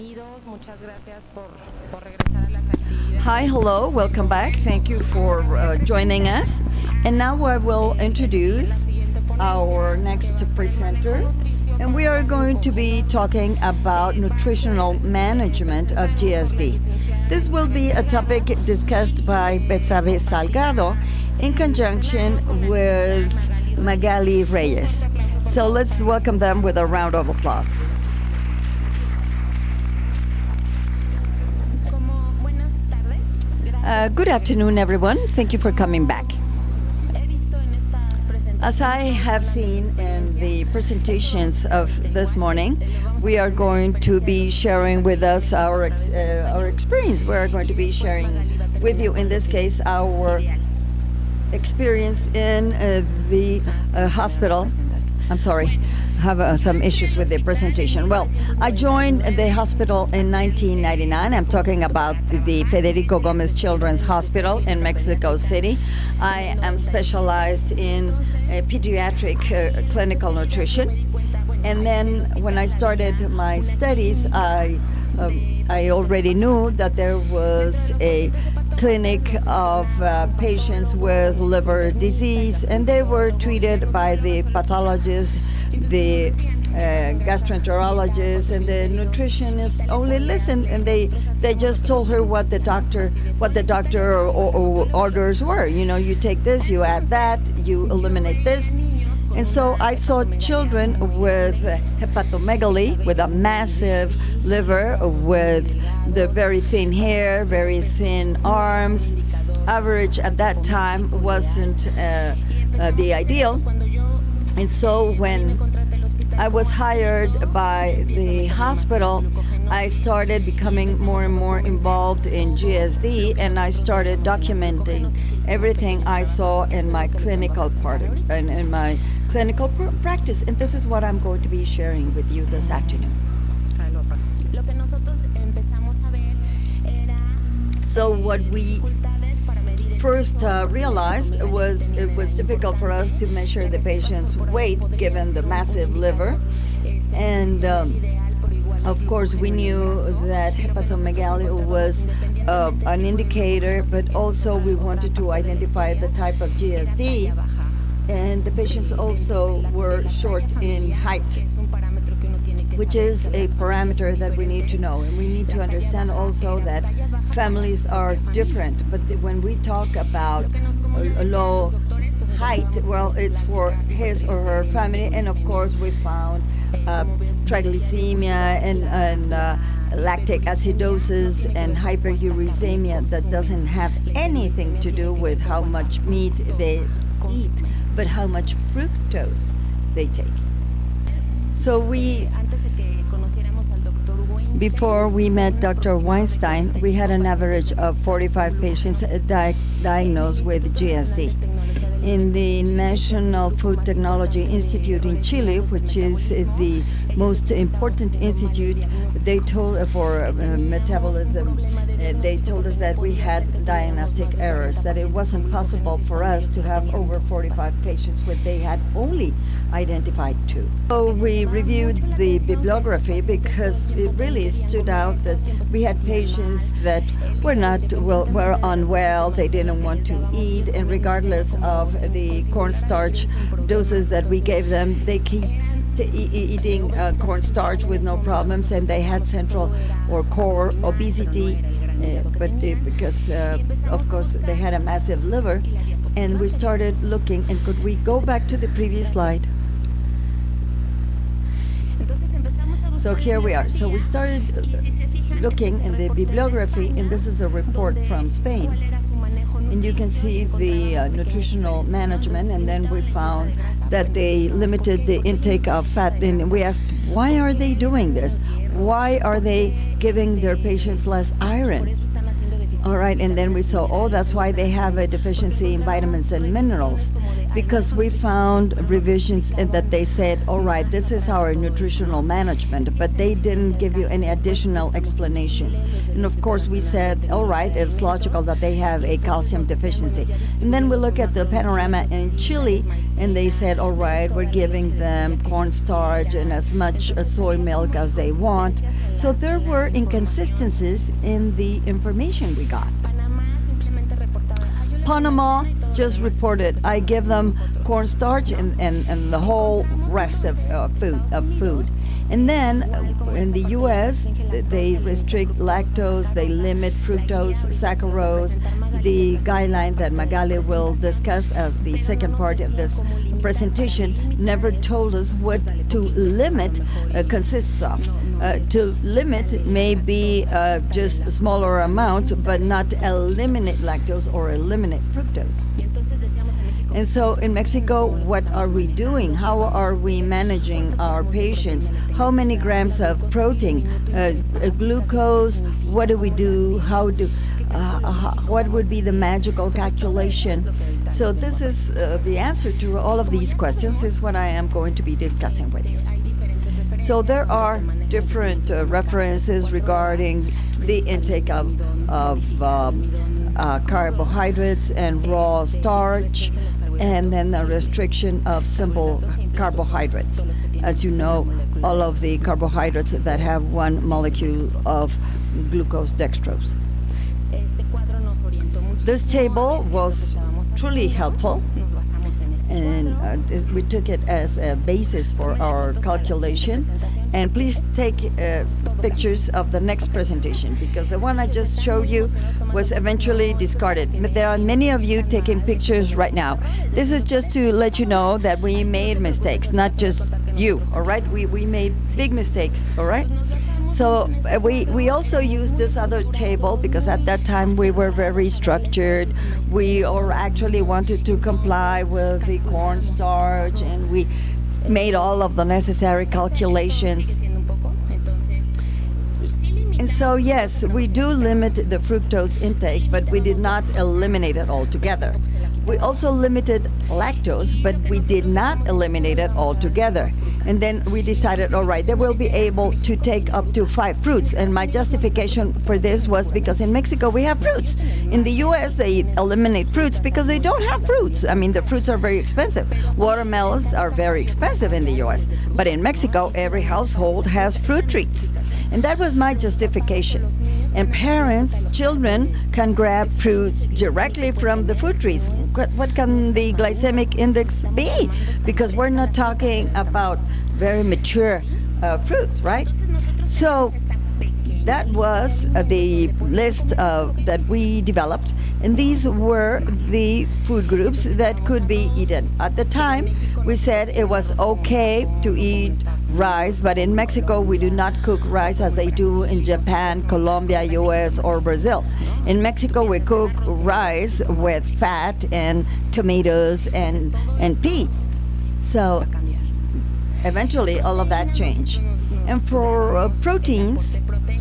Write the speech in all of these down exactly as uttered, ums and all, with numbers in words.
Hi, hello, welcome back. Thank you for uh, joining us. And now I will introduce our next presenter. And we are going to be talking about nutritional management of G S D. This will be a topic discussed by Betzabe Salgado in conjunction with Magali Reyes. So let's welcome them with a round of applause. Uh, good afternoon, everyone. Thank you for coming back. As I have seen in the presentations of this morning, we are going to be sharing with us our ex uh, our experience. We are going to be sharing with you, in this case, our experience in uh, the uh, hospital. I'm sorry. Have uh, some issues with the presentation. Well, I joined the hospital in nineteen ninety-nine. I'm talking about the Federico Gomez Children's Hospital in Mexico City. I am specialized in uh, pediatric uh, clinical nutrition. And then when I started my studies, I, um, I already knew that there was a clinic of uh, patients with liver disease, and they were treated by the pathologist, the uh, gastroenterologist, and the nutritionist only listened, and they they just told her what the doctor what the doctor or, or orders were. You know, you take this, you add that, you eliminate this. And so I saw children with hepatomegaly, with a massive liver, with the very thin hair, very thin arms. Average at that time wasn't uh, uh, the ideal. And so when I was hired by the hospital, I started becoming more and more involved in G S D, and I started documenting everything I saw in my clinical part, in, in my clinical pr practice. And this is what I'm going to be sharing with you this afternoon. So what we first uh, realized was it was difficult for us to measure the patient's weight given the massive liver. And um, of course we knew that hepatomegaly was uh, an indicator, but also we wanted to identify the type of G S D. And the patients also were short in height, which is a parameter that we need to know. And we need to understand also that families are different, but when we talk about a low height, well, it's for his or her family. And of course we found uh, triglycemia and, and uh, lactic acidosis and hyperuricemia that doesn't have anything to do with how much meat they eat, but how much fructose they take. So we Before we met Doctor Weinstein, we had an average of forty-five patients di diagnosed with G S D. In the National Food Technology Institute in Chile, which is the most important institute, they told uh, for uh, metabolism, uh, they told us that we had diagnostic errors, that it wasn't possible for us to have over forty-five patients when they had only identified two. So we reviewed the bibliography because it really stood out that we had patients that were not well, were unwell, they didn't want to eat, and regardless of the cornstarch doses that we gave them, they keep e eating uh, cornstarch with no problems, and they had central or core obesity, uh, but uh, because uh, of course they had a massive liver. And we started looking, and could we go back to the previous slide? So here we are. So we started looking in the bibliography, and this is a report from Spain. And you can see the uh, nutritional management, and then we found that they limited the intake of fat. And we asked, why are they doing this? Why are they giving their patients less iron? All right, and then we saw, oh, that's why they have a deficiency in vitamins and minerals. Because we found revisions in that they said, all right, this is our nutritional management, but they didn't give you any additional explanations. And of course we said, all right, it's logical that they have a calcium deficiency. And then we look at the panorama in Chile, and they said, all right, we're giving them cornstarch and as much uh, soy milk as they want. So there were inconsistencies in the information we got. Panama just reported, I give them cornstarch and, and, and the whole rest of uh, food of food. And then uh, in the U S, they restrict lactose, they limit fructose, saccharose. The guideline that Magali will discuss as the second part of this presentation never told us what to limit uh, consists of. Uh, to limit may be uh, just smaller amounts, but not eliminate lactose or eliminate fructose. And so in Mexico, what are we doing? How are we managing our patients? How many grams of protein, uh, uh, glucose? What do we do? How do? Uh, how, what would be the magical calculation? So this is uh, the answer to all of these questions is what I am going to be discussing with you. So there are different uh, references regarding the intake of, of um, uh, carbohydrates and raw starch, and then the restriction of simple carbohydrates. As you know, all of the carbohydrates that have one molecule of glucose dextrose. This table was truly helpful, and uh, we took it as a basis for our calculation. And please take uh, pictures of the next presentation, because the one I just showed you was eventually discarded. But there are many of you taking pictures right now. This is just to let you know that we made mistakes, not just you, all right? We, we made big mistakes, all right? So uh, we, we also used this other table because at that time we were very structured. We or actually wanted to comply with the cornstarch, and we made all of the necessary calculations. And so yes, we do limit the fructose intake, but we did not eliminate it altogether. We also limited lactose, but we did not eliminate it altogether. And then we decided, all right, they will be able to take up to five fruits. And my justification for this was because in Mexico we have fruits. In the U S they eliminate fruits because they don't have fruits. I mean, the fruits are very expensive. Watermelons are very expensive in the U S. But in Mexico, every household has fruit treats. And that was my justification. And parents, children can grab fruits directly from the fruit trees. What, what can the glycemic index be? Because we're not talking about very mature uh, fruits, right? So that was uh, the list uh, that we developed, and these were the food groups that could be eaten. At the time, we said it was okay to eat rice, but in Mexico we do not cook rice as they do in Japan, Colombia, U S, or Brazil. In Mexico we cook rice with fat and tomatoes and, and peas. So eventually all of that changed. And for uh, proteins,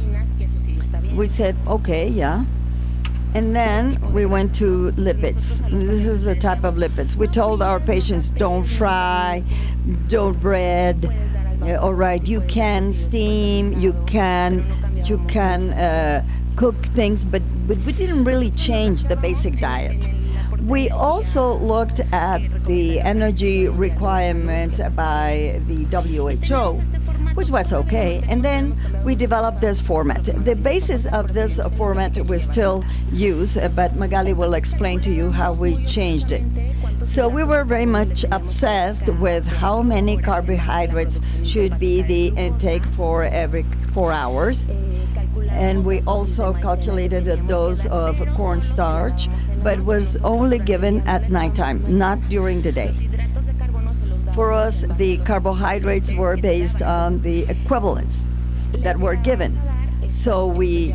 we said, okay, yeah. And then we went to lipids. This is a type of lipids. We told our patients, don't fry, don't bread. Uh, all right, you can steam, you can, you can uh, cook things, but, but we didn't really change the basic diet. We also looked at the energy requirements by the W H O, which was okay, and then we developed this format. The basis of this format we still use, but Magali will explain to you how we changed it. So we were very much obsessed with how many carbohydrates should be the intake for every four hours. And we also calculated a dose of cornstarch, but was only given at nighttime, not during the day. For us, the carbohydrates were based on the equivalents that were given. So we,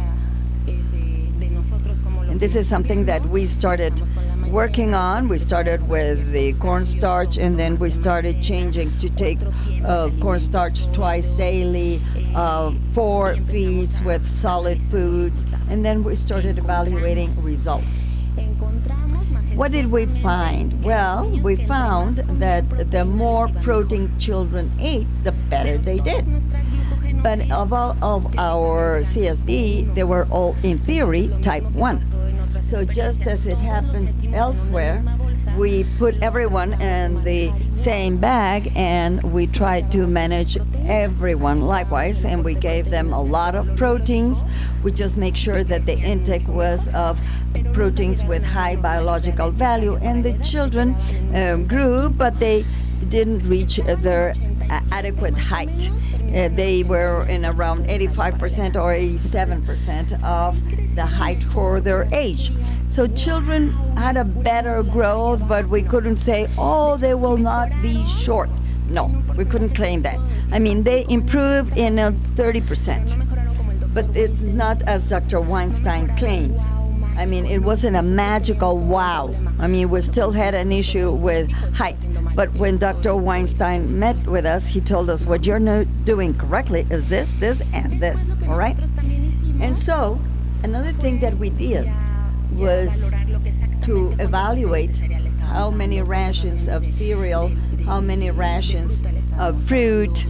and this is something that we started working on. We started with the cornstarch, and then we started changing to take uh, cornstarch twice daily, uh, four feeds with solid foods, and then we started evaluating results. What did we find? Well, we found that the more protein children ate, the better they did. But of all of our C S D, they were all, in theory, type one. So just as it happens elsewhere, we put everyone in the same bag and we tried to manage everyone likewise, and we gave them a lot of proteins. We just make sure that the intake was of proteins with high biological value, and the children um, grew, but they didn't reach their uh, adequate height. Uh, they were in around eighty-five percent or eighty-seven percent of the height for their age. So children had a better growth, but we couldn't say, oh, they will not be short. No, we couldn't claim that. I mean, they improved in uh, thirty percent, but it's not as Doctor Weinstein claims. I mean, it wasn't a magical wow. I mean, we still had an issue with height. But when Doctor Weinstein met with us, he told us what you're no doing correctly is this, this, and this, all right? And so, another thing that we did was to evaluate how many rations of cereal, how many rations of fruit,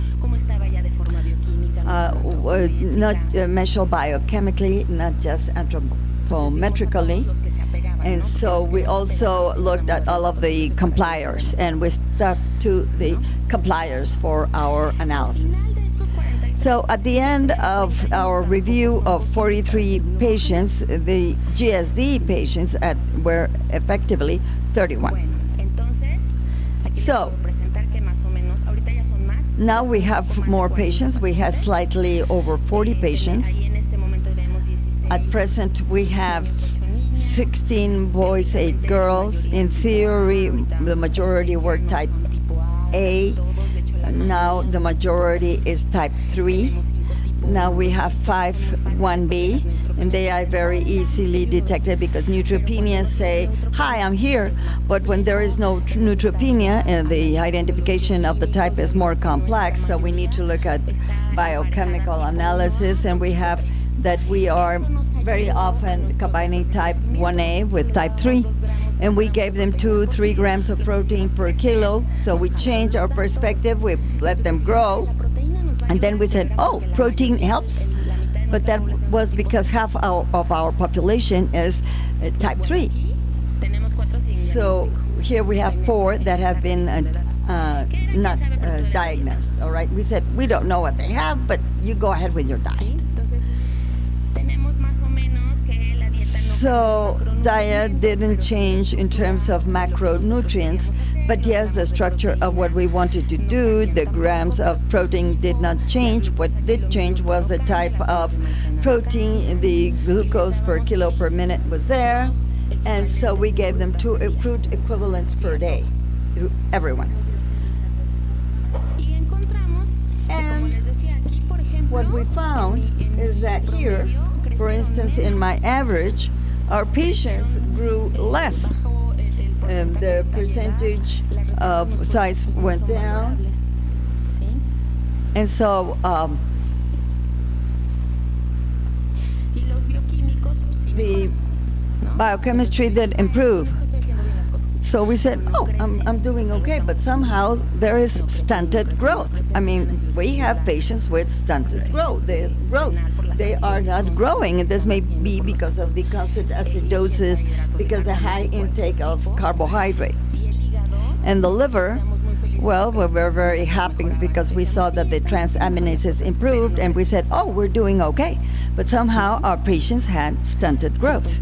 uh, not uh, measured biochemically, not just anthropometrically. And so we also looked at all of the compliers, and we stuck to the compliers for our analysis. So at the end of our review of forty-three patients, the G S D patients at, were effectively thirty-one. So now we have more patients. We have slightly over forty patients. At present, we have sixteen boys, eight girls. In theory, the majority were type A. Now the majority is type three. Now we have five one B, and they are very easily detected because neutropenia say, hi, I'm here. But when there is no neutropenia, and the identification of the type is more complex, so we need to look at biochemical analysis, and we have that we are very often combining type one A with type three. And we gave them two, three grams of protein per kilo. So we changed our perspective, we let them grow. And then we said, oh, protein helps. But that was because half our, of our population is uh, type three. So here we have four that have been uh, uh, not uh, diagnosed, all right? We said, we don't know what they have, but you go ahead with your diet. So diet didn't change in terms of macronutrients, but yes, the structure of what we wanted to do, the grams of protein did not change. What did change was the type of protein, the glucose per kilo per minute was there, and so we gave them two fruit equivalents per day to everyone. And what we found is that here, for instance, in my average, our patients grew less. Um, the percentage of size went down. And so um, the biochemistry did improve. So we said, oh, I'm, I'm doing okay, but somehow there is stunted growth. I mean, we have patients with stunted growth. They, growth. They are not growing, and this may be because of the constant acidosis, because the high intake of carbohydrates. And the liver, well, we were very happy because we saw that the transaminases improved, and we said, oh, we're doing okay. But somehow our patients had stunted growth.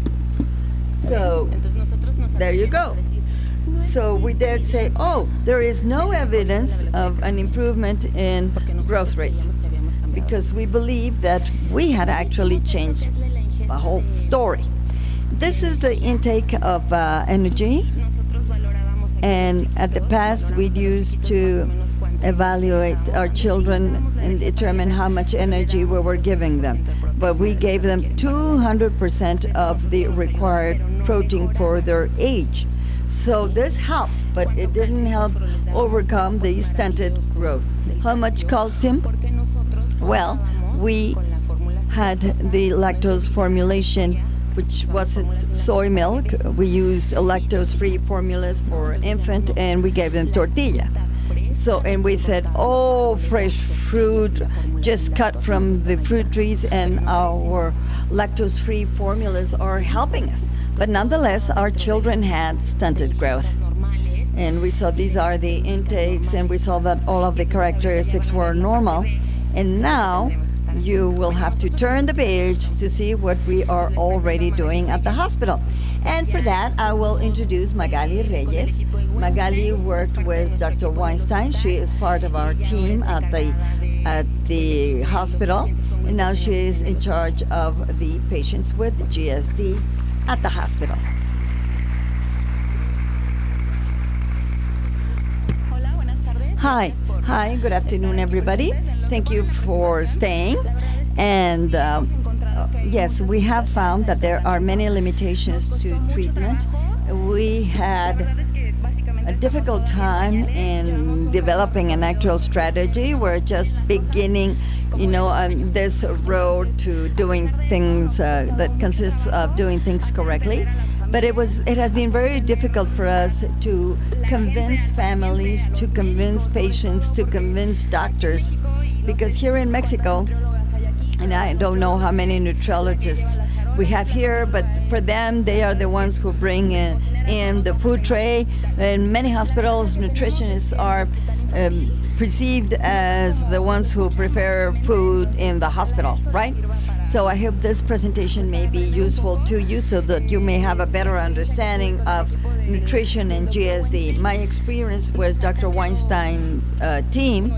So there you go. So we dared say, oh, there is no evidence of an improvement in growth rate, because we believe that we had actually changed the whole story. This is the intake of uh, energy, and at the past we used to evaluate our children and determine how much energy we were giving them. But we gave them two hundred percent of the required protein for their age. So this helped, but it didn't help overcome the stunted growth. How much calcium? Well, we had the lactose formulation, which wasn't soy milk. We used lactose-free formulas for infant, and we gave them tortilla. So, and we said, oh, fresh fruit, just cut from the fruit trees, and our lactose-free formulas are helping us. But nonetheless, our children had stunted growth. And we saw these are the intakes, and we saw that all of the characteristics were normal. And now you will have to turn the page to see what we are already doing at the hospital. And for that, I will introduce Magali Reyes. Magali worked with Doctor Weinstein. She is part of our team at the at the hospital, and now she is in charge of the patients with G S D at the hospital. Hi, hi, good afternoon, everybody. Thank you for staying. And uh, yes, we have found that there are many limitations to treatment. We had a difficult time in developing an actual strategy. We're just beginning, you know, um, this road to doing things uh, that consists of doing things correctly. But it was, it has been very difficult for us to convince families, to convince patients, to convince doctors, because here in Mexico, and I don't know how many nutrologists we have here, but for them, they are the ones who bring in, in the food tray. In many hospitals, nutritionists are um, perceived as the ones who prepare food in the hospital, right? So I hope this presentation may be useful to you so that you may have a better understanding of nutrition and G S D. My experience with Doctor Weinstein's uh, team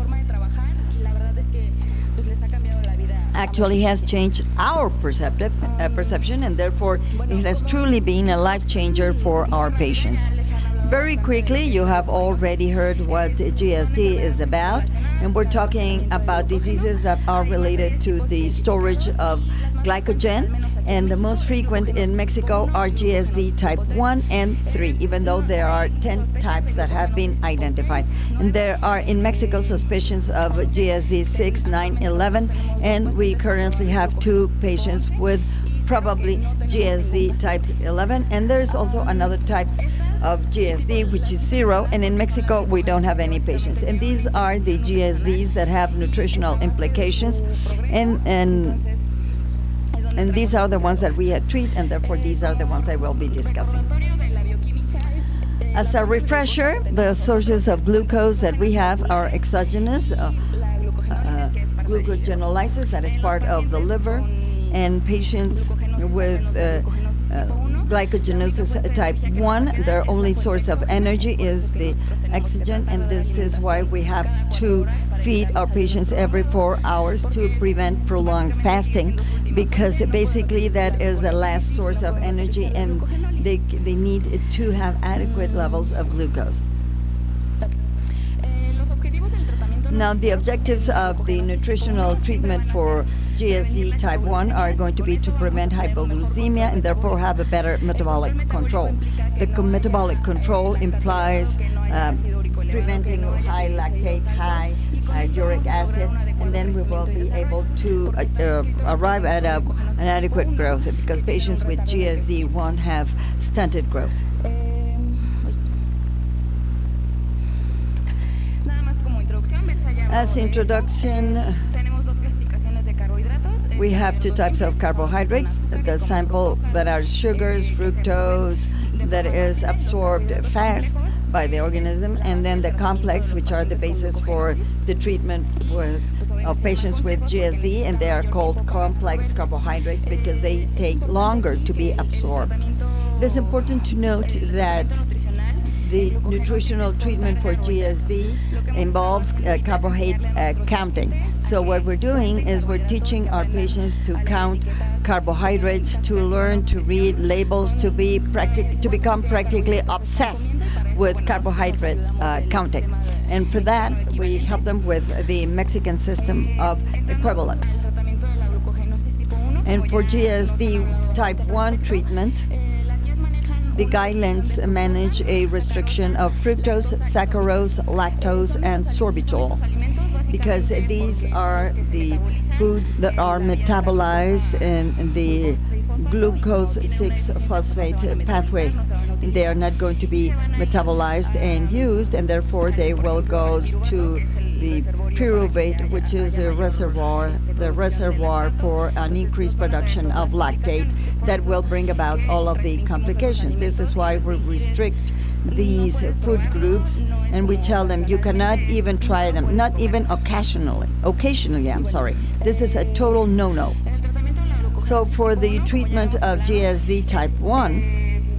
actually has changed our perceptive, uh, perception, and therefore it has truly been a life changer for our patients. Very quickly, you have already heard what G S D is about, and we're talking about diseases that are related to the storage of glycogen, and the most frequent in Mexico are G S D type one and three, even though there are ten types that have been identified. And there are in Mexico suspicions of G S D six, nine, eleven, and we currently have two patients with probably G S D type eleven, and there's also another type of G S D, which is zero, and in Mexico we don't have any patients. And these are the G S Ds that have nutritional implications, and and and these are the ones that we treat, and therefore these are the ones I will be discussing. As a refresher, the sources of glucose that we have are exogenous, uh, uh, glucogenolysis, that is part of the liver, and patients with uh, uh, glycogenosis type one, their only source of energy is the oxygen, and this is why we have to feed our patients every four hours to prevent prolonged fasting, because basically that is the last source of energy, and they, they need to have adequate levels of glucose. Now, the objectives of the nutritional treatment for G S D type one are going to be to prevent hypoglycemia and therefore have a better metabolic control. The co metabolic control implies um, preventing high lactate, high uh, uric acid, and then we will be able to uh, uh, arrive at a, an adequate growth, because patients with G S D one have stunted growth. As introduction, we have two types of carbohydrates: the sample that are sugars, fructose, that is absorbed fast by the organism, and then the complex, which are the basis for the treatment with, of patients with G S D, and they are called complex carbohydrates because they take longer to be absorbed. It is important to note that the nutritional treatment for G S D involves uh, carbohydrate uh, counting. So what we're doing is we're teaching our patients to count carbohydrates, to learn to read labels, to be practic to become practically obsessed with carbohydrate uh, counting. And for that, we help them with the Mexican system of equivalence. And for G S D type one treatment, the guidelines manage a restriction of fructose, saccharose, lactose, and sorbitol, because these are the foods that are metabolized in the glucose six phosphate pathway. They are not going to be metabolized and used, and therefore they will go to the pyruvate, which is a reservoir, the reservoir for an increased production of lactate that will bring about all of the complications. This is why we restrict these food groups, and we tell them you cannot even try them, not even occasionally. Occasionally, I'm sorry. This is a total no-no. So for the treatment of G S D type one,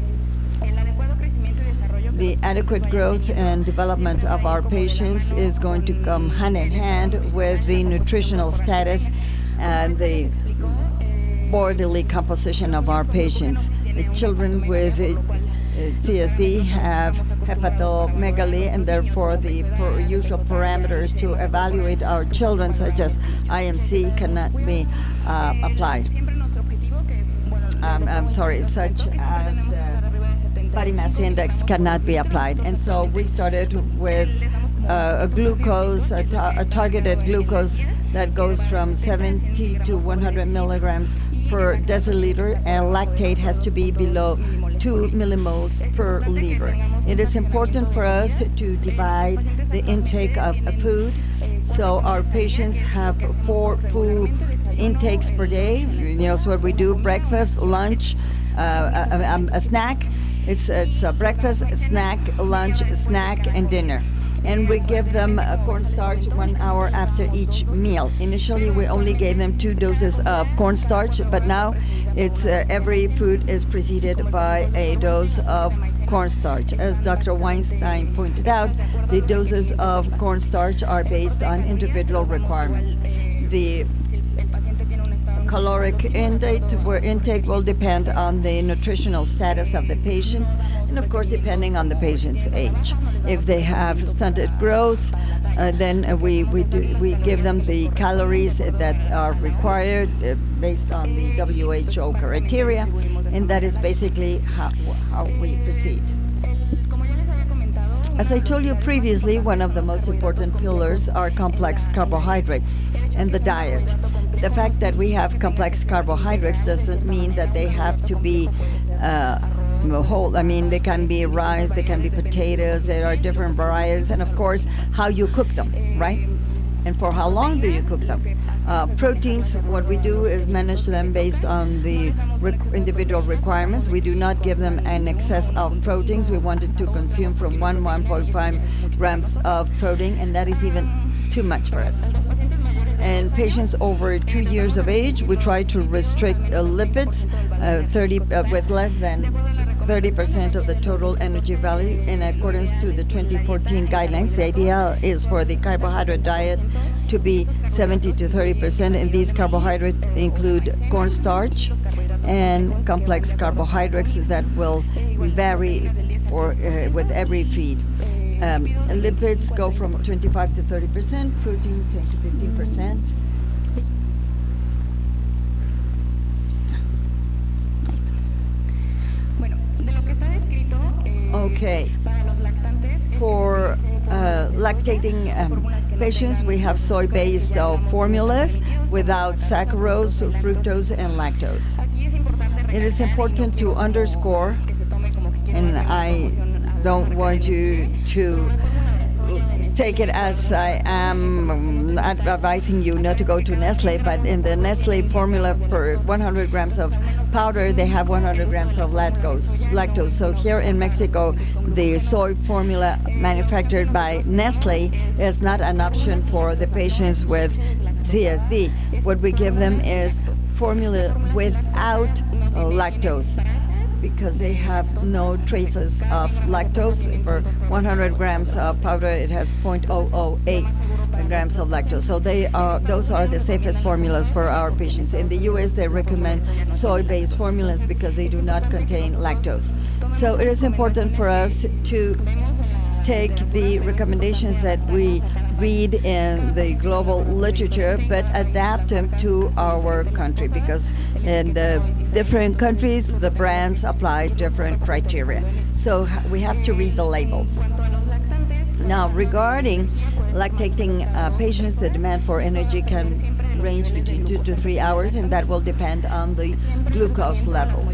the adequate growth and development of our patients is going to come hand in hand with the nutritional status and the bodily composition of our patients. The children with uh, C S D have hepatomegaly, and therefore the per usual parameters to evaluate our children, such as I M C, cannot be uh, applied. Um, I'm sorry, such as uh, body mass index cannot be applied. And so we started with uh, a glucose, a, ta a targeted glucose that goes from seventy to one hundred milligrams per deciliter, and lactate has to be below two millimoles per liter. It is important for us to divide the intake of food, so our patients have four food intakes per day. You know, so what we do: breakfast, lunch, uh, a, a, a snack. It's it's a breakfast, snack, lunch, snack, and dinner. And we give them a cornstarch one hour after each meal. Initially, we only gave them two doses of cornstarch, but now it's uh, every food is preceded by a dose of cornstarch. As Doctor Weinstein pointed out, the doses of cornstarch are based on individual requirements. The caloric intake, where intake will depend on the nutritional status of the patient, and of course depending on the patient's age. If they have stunted growth, uh, then uh, we we do we give them the calories that are required uh, based on the W H O criteria, and that is basically how how we proceed. As I told you previously, one of the most important pillars are complex carbohydrates and the diet. The fact that we have complex carbohydrates doesn't mean that they have to be uh, whole. I mean, they can be rice, they can be potatoes, there are different varieties, and of course, how you cook them, right? And for how long do you cook them? Uh, proteins, what we do is manage them based on the rec individual requirements. We do not give them an excess of proteins. We wanted to consume from one, one point five grams of protein, and that is even too much for us. And patients over two years of age, we try to restrict uh, lipids uh, thirty uh, with less than thirty percent of the total energy value in accordance to the twenty fourteen guidelines. The idea is for the carbohydrate diet to be seventy to thirty percent, and these carbohydrates include cornstarch and complex carbohydrates that will vary or uh, with every feed. Um, lipids go from twenty-five to thirty percent, protein ten to fifteen percent. Okay. For uh, lactating um, patients, we have soy-based uh, formulas without saccharose, fructose, and lactose. It is important to underscore, and I don't want you to take it as I am advising you not to go to Nestle, but in the Nestle formula for one hundred grams of powder, they have one hundred grams of lactose. lactose. So here in Mexico, the soy formula manufactured by Nestle is not an option for the patients with C S D. What we give them is formula without uh, lactose, because they have no traces of lactose. For one hundred grams of powder, it has zero point zero zero eight grams of lactose. So they are, those are the safest formulas for our patients. In the U S, they recommend soy-based formulas because they do not contain lactose. So it is important for us to take the recommendations that we read in the global literature, but adapt them to our country, because in the different countries, the brands apply different criteria. So we have to read the labels. Now, regarding lactating uh, patients, the demand for energy can range between two to three hours, and that will depend on the glucose levels.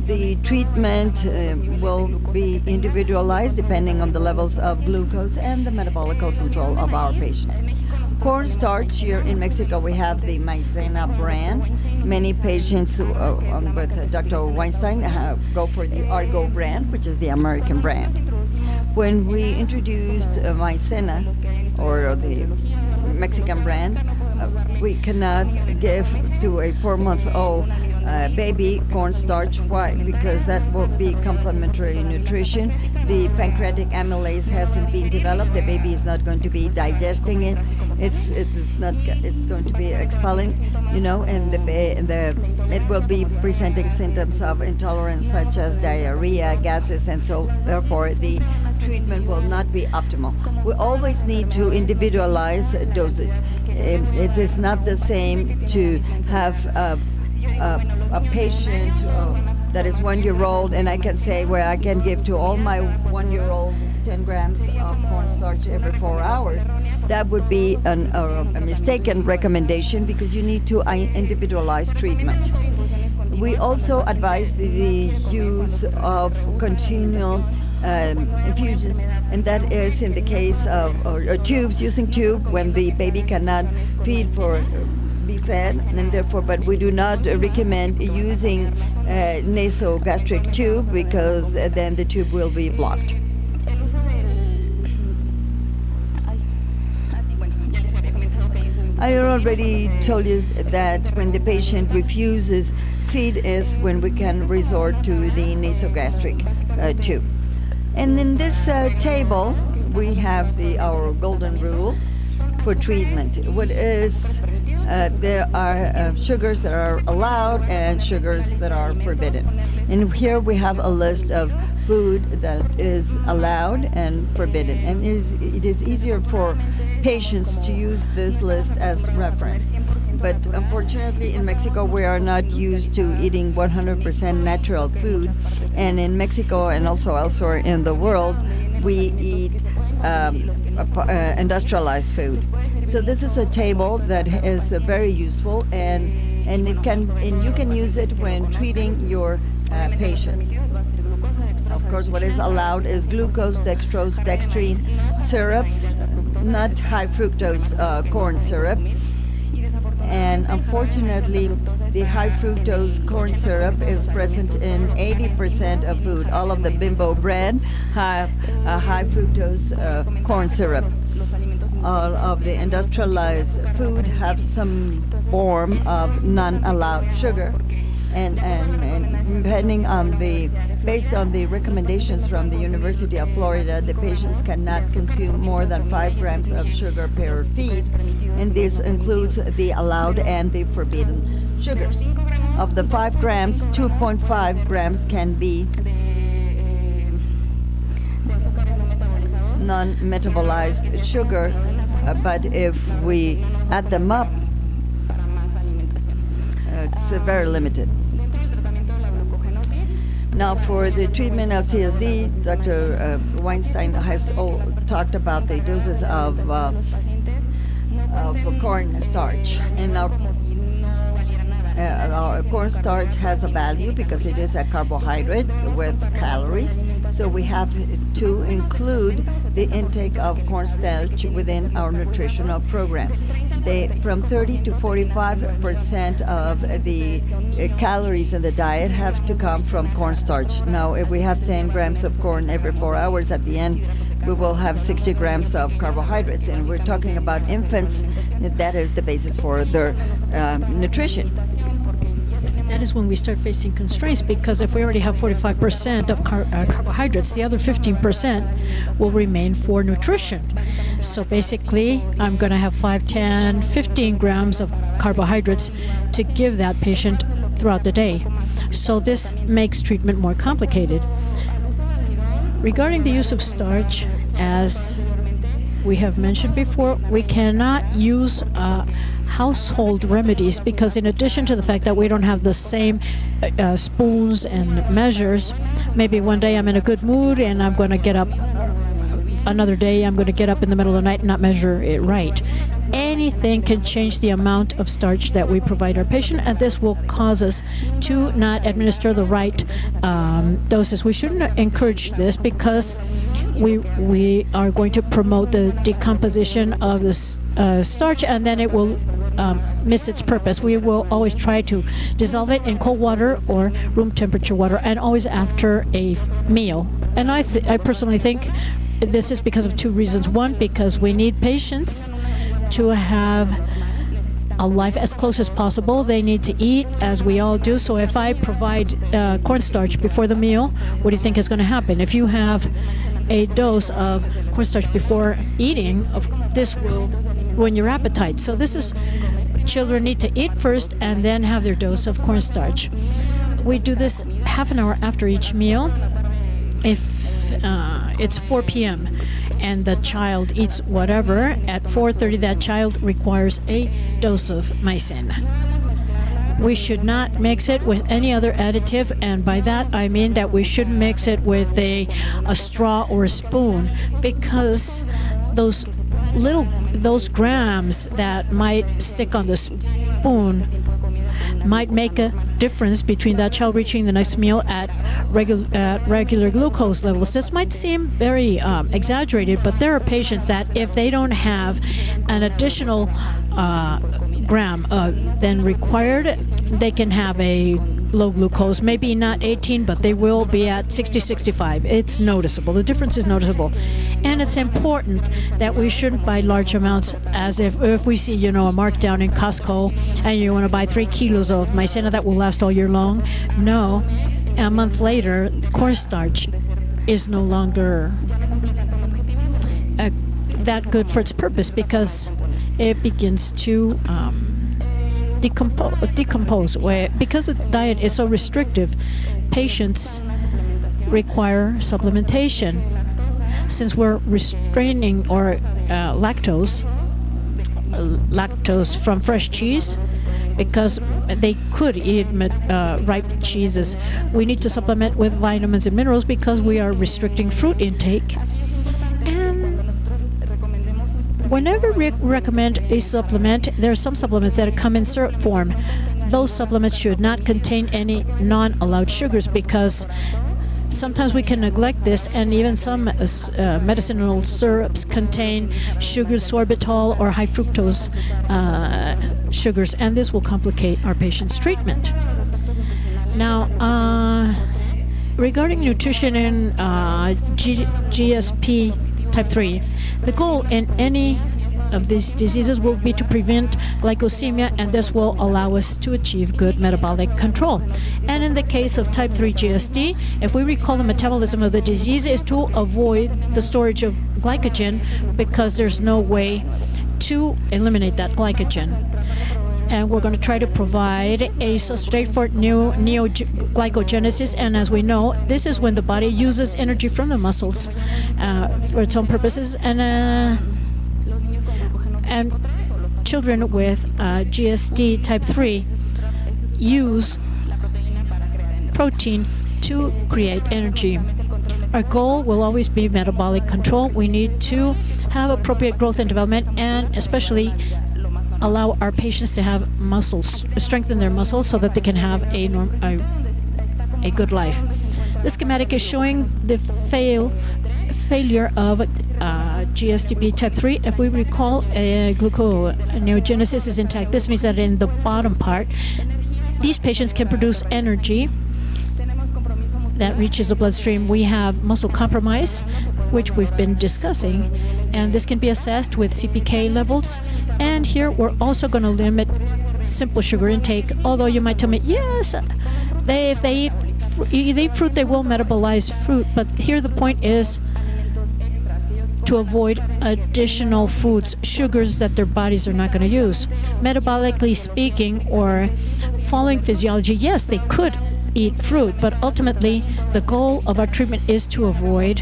The treatment uh, will be individualized depending on the levels of glucose and the metabolic control of our patients. Cornstarch, here in Mexico we have the Maizena brand. Many patients uh, um, with uh, Doctor Weinstein uh, go for the Argo brand, which is the American brand. When we introduced uh, Maizena, or the Mexican brand, uh, we cannot give to a four-month-old uh, baby cornstarch. Why? Because that will be complementary nutrition. The pancreatic amylase hasn't been developed. The baby is not going to be digesting it. It's it's not. It's going to be expelling, you know, and the the it will be presenting symptoms of intolerance such as diarrhea, gases, and so therefore the treatment will not be optimal. We always need to individualize doses. It is not the same to have a, a, a patient uh, that is one year old and I can say where I can give to all my one year olds ten grams of cornstarch every four hours. That would be an, a, a mistaken recommendation because you need to individualize treatment. We also advise the, the use of continual Um, infusions, and that is in the case of or, or tubes, using tube when the baby cannot feed for be fed, and therefore, but we do not recommend using uh, nasogastric tube because then the tube will be blocked. I already told you that when the patient refuses feed is when we can resort to the nasogastric uh, tube. And in this uh, table, we have the our golden rule for treatment. What is, uh, there are uh, sugars that are allowed and sugars that are forbidden. And here we have a list of food that is allowed and forbidden. And it is, it is easier for patients to use this list as reference. But unfortunately in Mexico we are not used to eating one hundred percent natural food, and in Mexico and also elsewhere in the world we eat um, uh, industrialized food. So this is a table that is uh, very useful, and and it can and you can use it when treating your uh, patients. Of course, what is allowed is glucose, dextrose, dextrine, syrups, not high fructose uh, corn syrup. And unfortunately, the high fructose corn syrup is present in eighty percent of food. All of the Bimbo brand have a high fructose uh, corn syrup. All of the industrialized food have some form of non-allowed sugar. And, and, and depending on the, based on the recommendations from the University of Florida, the patients cannot consume more than five grams of sugar per feed, and this includes the allowed and the forbidden sugars. Of the five grams, two point five grams can be non-metabolized sugar, uh, but if we add them up, uh, it's uh, very limited. Now, for the treatment of C S D, Doctor Uh, Weinstein has all talked about the doses of, uh, of corn starch. And our, uh, our corn starch has a value because it is a carbohydrate with calories. So we have to include the intake of corn starch within our nutritional program. They, from thirty to forty-five percent of the uh, calories in the diet have to come from cornstarch. Now, if we have ten grams of corn every four hours, at the end, we will have sixty grams of carbohydrates. And we're talking about infants, that is the basis for their uh, nutrition. That is when we start facing constraints, because if we already have forty-five percent of car uh, carbohydrates, the other fifteen percent will remain for nutrition. So basically, I'm going to have five, ten, fifteen grams of carbohydrates to give that patient throughout the day. So this makes treatment more complicated. Regarding the use of starch, as we have mentioned before, we cannot use uh, household remedies, because in addition to the fact that we don't have the same uh, spoons and measures, maybe one day I'm in a good mood and I'm going to get up, another day I'm going to get up in the middle of the night and not measure it right. anything can change the amount of starch that we provide our patient, and this will cause us to not administer the right um, doses. We shouldn't encourage this because we we are going to promote the decomposition of this uh, starch, and then it will um, miss its purpose. We will always try to dissolve it in cold water or room temperature water, and always after a meal. And I, th I personally think this is because of two reasons. One, because we need patients to have a life as close as possible. They need to eat, as we all do. So if I provide uh, cornstarch before the meal, what do you think is going to happen? If you have a dose of cornstarch before eating, of, this will ruin your appetite. So this is, children need to eat first and then have their dose of cornstarch. We do this half an hour after each meal. If uh, it's four p m and the child eats whatever, at four thirty that child requires a dose of mycin. We should not mix it with any other additive, and by that I mean that we shouldn't mix it with a, a straw or a spoon, because those little those grams that might stick on the spoon might make a difference between that child reaching the next meal at regular at regular glucose levels. This might seem very um, exaggerated, but there are patients that if they don't have an additional uh, gram uh, than required, they can have a low glucose, maybe not eighteen, but they will be at sixty, sixty-five. It's noticeable. The difference is noticeable. And it's important that we shouldn't buy large amounts, as if, if we see, you know, a markdown in Costco and you want to buy three kilos of maicena that will last all year long. No, a month later, cornstarch is no longer uh, that good for its purpose, because it begins to um, decompose, decompose. Where, because the diet is so restrictive, patients require supplementation. Since we're restraining or uh, lactose, uh, lactose from fresh cheese, because they could eat uh, ripe cheeses, we need to supplement with vitamins and minerals because we are restricting fruit intake. And whenever we recommend a supplement, there are some supplements that come in syrup form. Those supplements should not contain any non-allowed sugars, because sometimes we can neglect this, and even some uh, medicinal syrups contain sugars, sorbitol or high fructose uh, sugars, and this will complicate our patient's treatment. Now, uh, regarding nutrition in uh, G GSD type three, the goal in any of these diseases will be to prevent glycosemia, and this will allow us to achieve good metabolic control. And in the case of type three G S D, if we recall, the metabolism of the disease is to avoid the storage of glycogen, because there's no way to eliminate that glycogen. And we're going to try to provide a substrate for neo neoglycogenesis, and as we know, this is when the body uses energy from the muscles uh, for its own purposes. And uh, And children with uh, G S D type three use protein to create energy. Our goal will always be metabolic control. We need to have appropriate growth and development, and especially allow our patients to have muscles, strengthen their muscles so that they can have a, norm, a, a good life. This schematic is showing the fail failure of uh, G S D type three. If we recall, uh, gluconeogenesis is intact. This means that in the bottom part, these patients can produce energy that reaches the bloodstream. We have muscle compromise, which we've been discussing, and this can be assessed with C P K levels. And here we're also going to limit simple sugar intake, although you might tell me, yes, they, if they eat, if they eat fruit, they will metabolize fruit. But here the point is to avoid additional foods, sugars that their bodies are not going to use. Metabolically speaking, or following physiology, yes, they could eat fruit, but ultimately the goal of our treatment is to avoid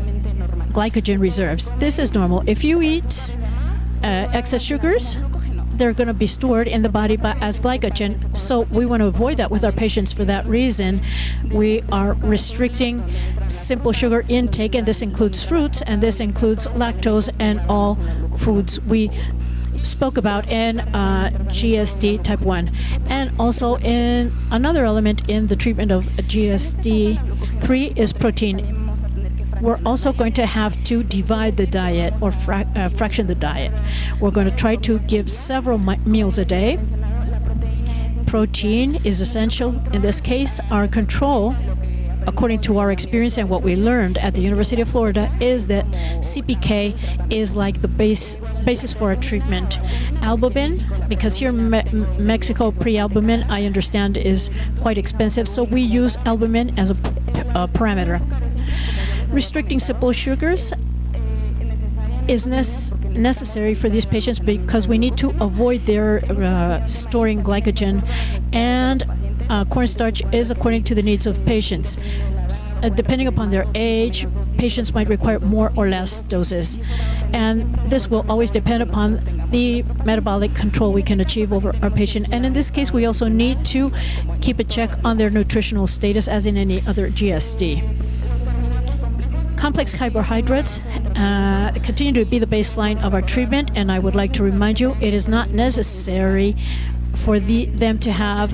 glycogen reserves. This is normal. If you eat uh, excess sugars, they're going to be stored in the body by, as glycogen. So we want to avoid that with our patients. For that reason, we are restricting simple sugar intake, and this includes fruits, and this includes lactose and all foods we spoke about in uh, G S D type one. And also in another element in the treatment of G S D three is protein. We're also going to have to divide the diet or fra uh, fraction the diet. We're going to try to give several meals a day. Protein is essential. In this case, our control, according to our experience and what we learned at the University of Florida, is that C P K is like the base basis for a treatment. Albumin, because here in Me Mexico, pre-albumin, I understand, is quite expensive, so we use albumin as a, a parameter. Restricting simple sugars is nec necessary for these patients because we need to avoid their uh, storing glycogen, and uh, cornstarch is according to the needs of patients. S uh, depending upon their age, patients might require more or less doses, and this will always depend upon the metabolic control we can achieve over our patient. And in this case, we also need to keep a check on their nutritional status as in any other G S D. Complex carbohydrates uh, continue to be the baseline of our treatment, and I would like to remind you it is not necessary for the, them to have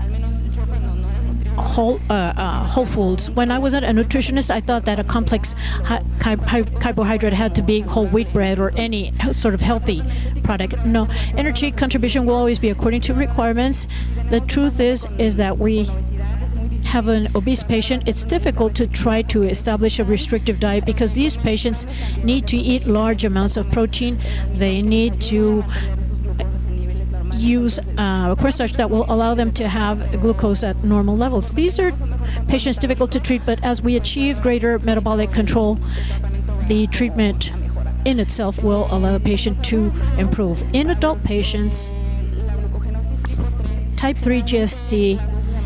whole, uh, uh, whole foods. When I was a nutritionist, I thought that a complex carbohydrate had to be whole wheat bread or any sort of healthy product. No, energy contribution will always be according to requirements. The truth is, is that we have an obese patient, it's difficult to try to establish a restrictive diet because these patients need to eat large amounts of protein. They need to use uh, cornstarch that will allow them to have glucose at normal levels. These are patients difficult to treat, but as we achieve greater metabolic control, the treatment in itself will allow the patient to improve. In adult patients, type three G S D,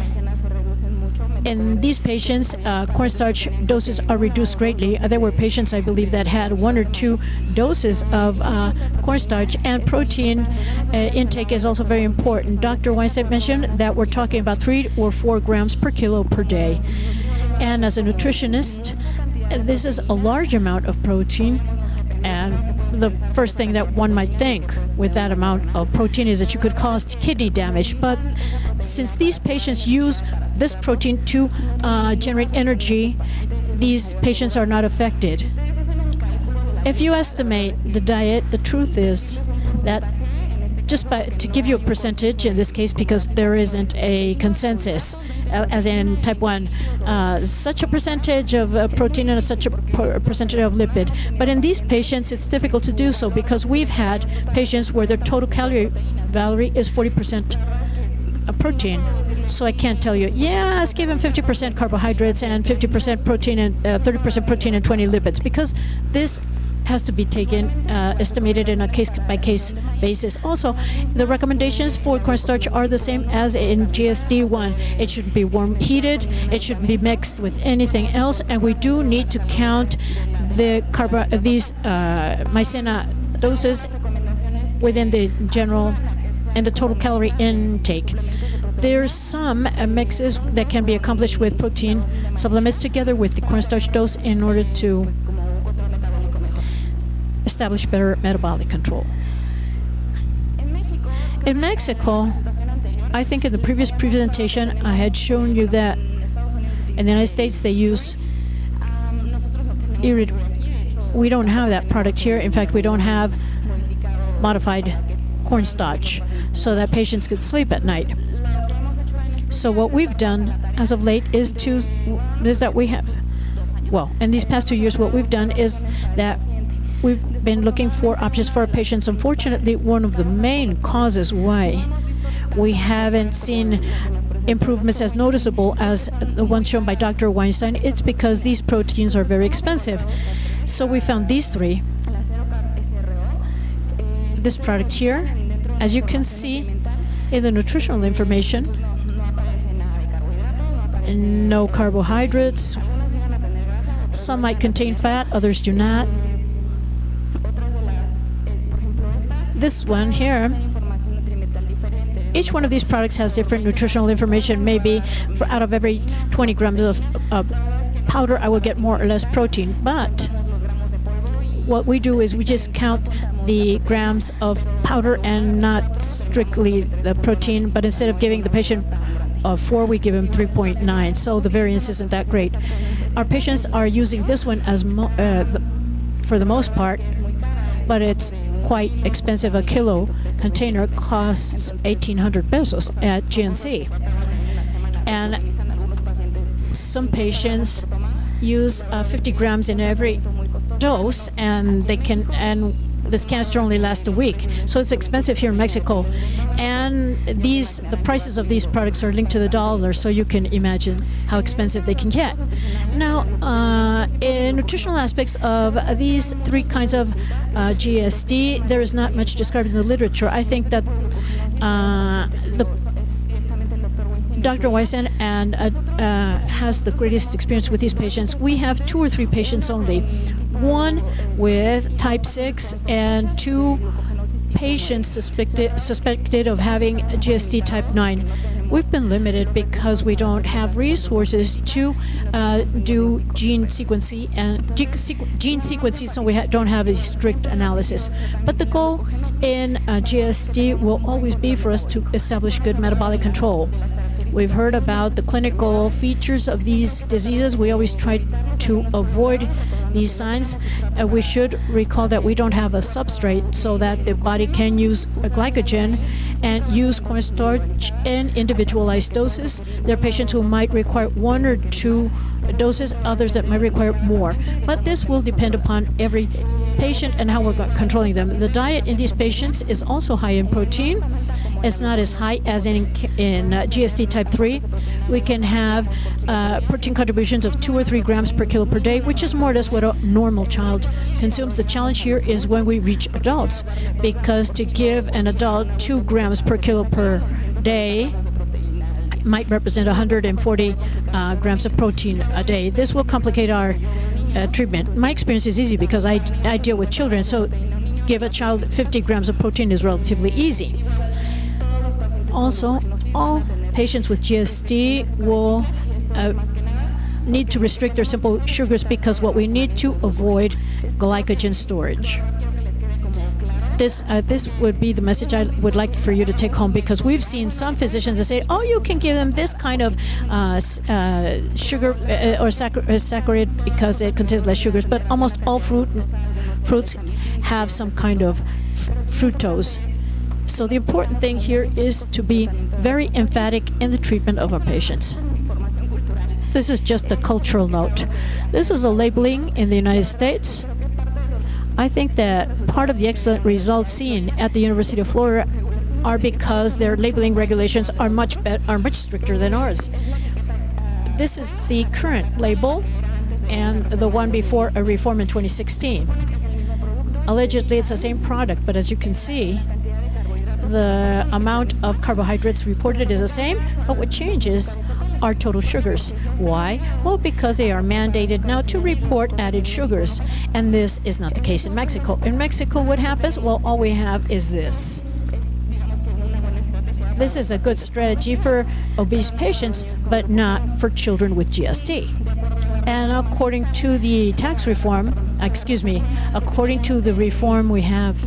in these patients, uh, cornstarch doses are reduced greatly. Uh, there were patients, I believe, that had one or two doses of uh, cornstarch, and protein uh, intake is also very important. Doctor Weinstein mentioned that we're talking about three or four grams per kilo per day. And as a nutritionist, this is a large amount of protein. And the first thing that one might think with that amount of protein is that you could cause kidney damage. But since these patients use this protein to uh, generate energy, these patients are not affected. If you estimate the diet, the truth is that just by, to give you a percentage in this case, because there isn't a consensus, uh, as in type one, uh, such a percentage of uh, protein and such a per percentage of lipid. But in these patients, it's difficult to do so because we've had patients where their total calorie value is forty percent of protein. So I can't tell you, yeah, let's give them fifty percent carbohydrates and fifty percent protein and uh, thirty percent protein and twenty lipids, because this has to be taken, uh, estimated in a case-by-case basis. Also, the recommendations for cornstarch are the same as in G S D one. It shouldn't be warm heated, it shouldn't be mixed with anything else, and we do need to count the carbo these uh, maizena doses within the general and the total calorie intake. There's some uh, mixes that can be accomplished with protein supplements together with the cornstarch dose in order to establish better metabolic control. In Mexico, I think in the previous presentation I had shown you that in the United States they use irid. We don't have that product here. In fact, we don't have modified cornstarch so that patients could sleep at night. So what we've done as of late is to is that we have, well, in these past two years, what we've done is that we've been looking for options for our patients. Unfortunately, one of the main causes why we haven't seen improvements as noticeable as the one shown by Doctor Weinstein, it's because these proteins are very expensive. So we found these three. This product here, as you can see in the nutritional information, no carbohydrates. Some might contain fat, others do not. This one here each one of these products has different nutritional information. Maybe for out of every twenty grams of uh, powder, I will get more or less protein. But what we do is we just count the grams of powder and not strictly the protein, but instead of giving the patient uh, four, we give him three point nine, so the variance isn't that great. Our patients are using this one as mo uh, the, for the most part, but it's quite expensive. A kilo container costs eighteen hundred pesos at G N C. And some patients use uh, fifty grams in every dose, and they can, and this canister only lasts a week. So it's expensive here in Mexico. And these, the prices of these products are linked to the dollar, so you can imagine how expensive they can get. Now, uh, in nutritional aspects of these three kinds of uh, G S D, there is not much described in the literature. I think that uh, the Doctor Weinstein and uh, uh, has the greatest experience with these patients. We have two or three patients only, one with type six and two patients suspected suspected of having G S D type nine. We've been limited because we don't have resources to uh, do gene sequencing and gene sequencing, so we ha don't have a strict analysis. But the goal in uh, G S D will always be for us to establish good metabolic control. We've heard about the clinical features of these diseases. We always try to avoid these signs. Uh, we should recall that we don't have a substrate, so that the body can use a glycogen and use cornstarch in individualized doses. There are patients who might require one or two doses, others that might require more. But this will depend upon every patient and how we're controlling them. The diet in these patients is also high in protein. It's not as high as in, in uh, G S D type three. We can have uh, protein contributions of two or three grams per kilo per day, which is more or less what a normal child consumes. The challenge here is when we reach adults, because to give an adult two grams per kilo per day might represent one hundred forty uh, grams of protein a day. This will complicate our uh, treatment. My experience is easy because I, I deal with children, so give a child fifty grams of protein is relatively easy. Also, all patients with G S D will uh, need to restrict their simple sugars, because what we need to avoid glycogen storage. This, uh, this would be the message I would like for you to take home, because we've seen some physicians that say, oh, you can give them this kind of uh, uh, sugar uh, or saccharide, saccharide because it contains less sugars, but almost all fruit fruits have some kind of fructose. So the important thing here is to be very emphatic in the treatment of our patients. This is just a cultural note. This is a labeling in the United States. I think that part of the excellent results seen at the University of Florida are because their labeling regulations are much better, are much stricter than ours. This is the current label, and the one before a reform in twenty sixteen. Allegedly, it's the same product, but as you can see, the amount of carbohydrates reported is the same, but what changes are total sugars. Why? Well, because they are mandated now to report added sugars, and this is not the case in Mexico. In Mexico, what happens? Well, all we have is this. This is a good strategy for obese patients, but not for children with G S D. And according to the tax reform, excuse me, according to the reform we have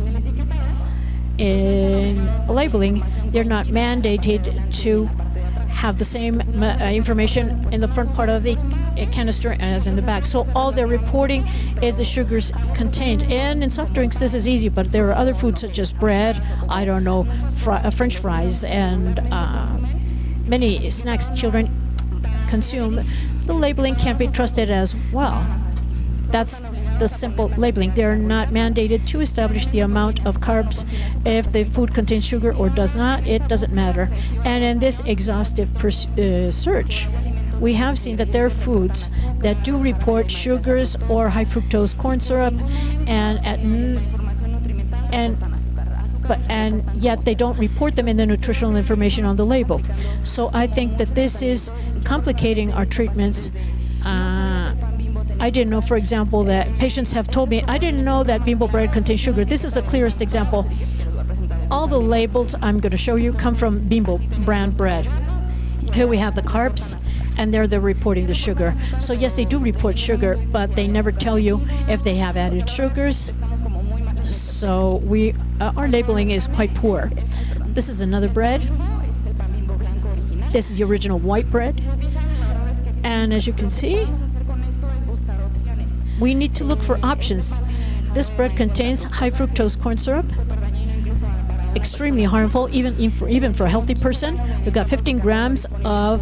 in labeling, they're not mandated to have the same uh, information in the front part of the uh, canister as in the back. So all they're reporting is the sugars contained. And in soft drinks, this is easy, but there are other foods such as bread, I don't know, fr uh, French fries, and uh, many snacks children consume. The labeling can't be trusted as well. That's the simple labeling. They're not mandated to establish the amount of carbs. If the food contains sugar or does not, it doesn't matter. And in this exhaustive pers uh, search, we have seen that there are foods that do report sugars or high fructose corn syrup, and at and but and yet they don't report them in the nutritional information on the label. So I think that this is complicating our treatments. Uh, I didn't know, for example, that patients have told me, I didn't know that bimbo bread contains sugar. This is the clearest example. all the labels I'm going to show you come from Bimbo brand bread. Here we have the carbs, and there they're reporting the sugar. So yes, they do report sugar, but they never tell you if they have added sugars. So we, uh, our labeling is quite poor. This is another bread. This is the original white bread. And as you can see, we need to look for options. This bread contains high fructose corn syrup, extremely harmful, even for, even for a healthy person. We've got fifteen grams of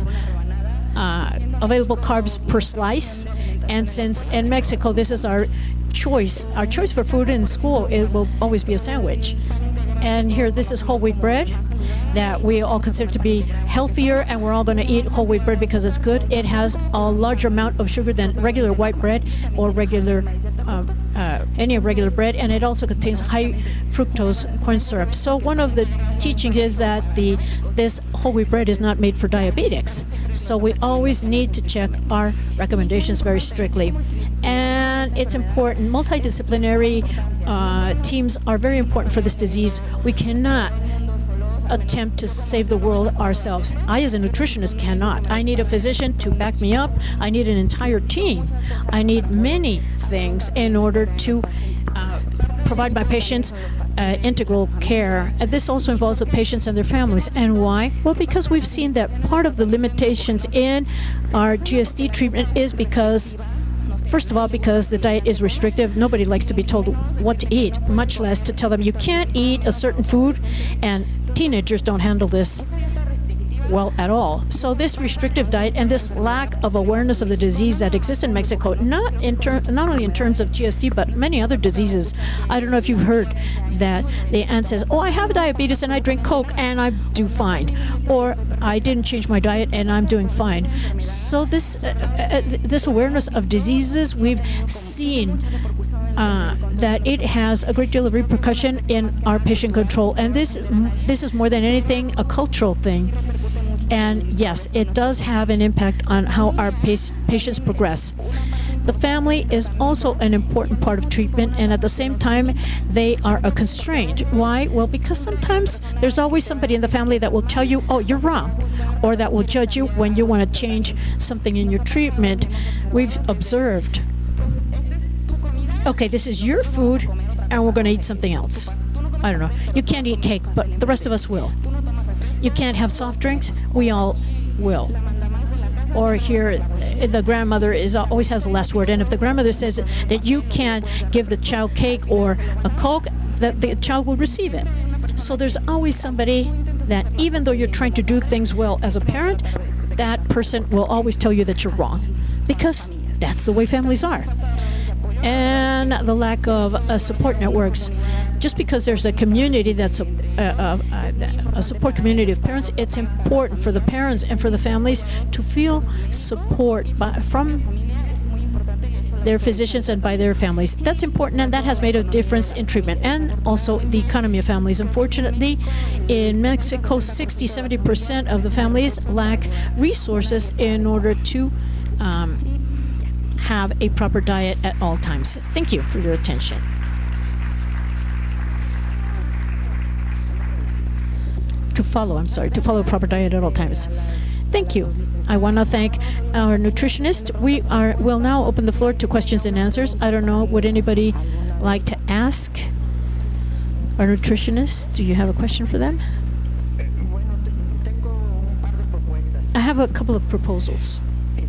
uh, available carbs per slice. And since in Mexico, this is our choice, our choice for food in school, it will always be a sandwich. And here, this is whole wheat bread that we all consider to be healthier, and we're all going to eat whole wheat bread because it's good. It has a larger amount of sugar than regular white bread or regular um, uh, any regular bread, and it also contains high fructose corn syrup. So one of the teachings is that the this whole wheat bread is not made for diabetics. So we always need to check our recommendations very strictly. And it's important. Multidisciplinary uh, teams are very important for this disease. We cannot attempt to save the world ourselves. I, as a nutritionist, cannot. I need a physician to back me up. I need an entire team. I need many things in order to uh, provide my patients uh, integral care. And this also involves the patients and their families. And why? Well, because we've seen that part of the limitations in our G S D treatment is because First of all, because the diet is restrictive. Nobody likes to be told what to eat, much less to tell them you can't eat a certain food, and teenagers don't handle this well at all. So this restrictive diet and this lack of awareness of the disease that exists in Mexico, not in ter- not only in terms of G S D, but many other diseases. I don't know if you've heard that the aunt says, oh, I have diabetes and I drink Coke and I do fine. Or I didn't change my diet and I'm doing fine. So this, uh, uh, this awareness of diseases, we've seen Uh, that it has a great deal of repercussion in our patient control. And this, this is more than anything a cultural thing. And yes, it does have an impact on how our pac- patients progress. The family is also an important part of treatment, and at the same time, they are a constraint. Why? Well, because sometimes there's always somebody in the family that will tell you, oh, you're wrong, or that will judge you when you want to change something in your treatment. We've observed, okay, this is your food, and we're going to eat something else. I don't know. You can't eat cake, but the rest of us will. You can't have soft drinks. We all will. Or here, the grandmother is always has the last word. And if the grandmother says that you can't give the child cake or a Coke, that the child will receive it. So there's always somebody that, even though you're trying to do things well as a parent, that person will always tell you that you're wrong, because that's the way families are. And the lack of uh, support networks. Just because there's a community that's a, a, a, a support community of parents, it's important for the parents and for the families to feel support by, from their physicians and by their families. That's important, and that has made a difference in treatment. And also the economy of families. Unfortunately, in Mexico, sixty, seventy percent of the families lack resources in order to um, have a proper diet at all times. Thank you for your attention. To follow, I'm sorry, to follow a proper diet at all times. Thank you. I want to thank our nutritionist. We are will now open the floor to questions and answers. I don't know, would anybody like to ask our nutritionist? Do you have a question for them? I have a couple of proposals.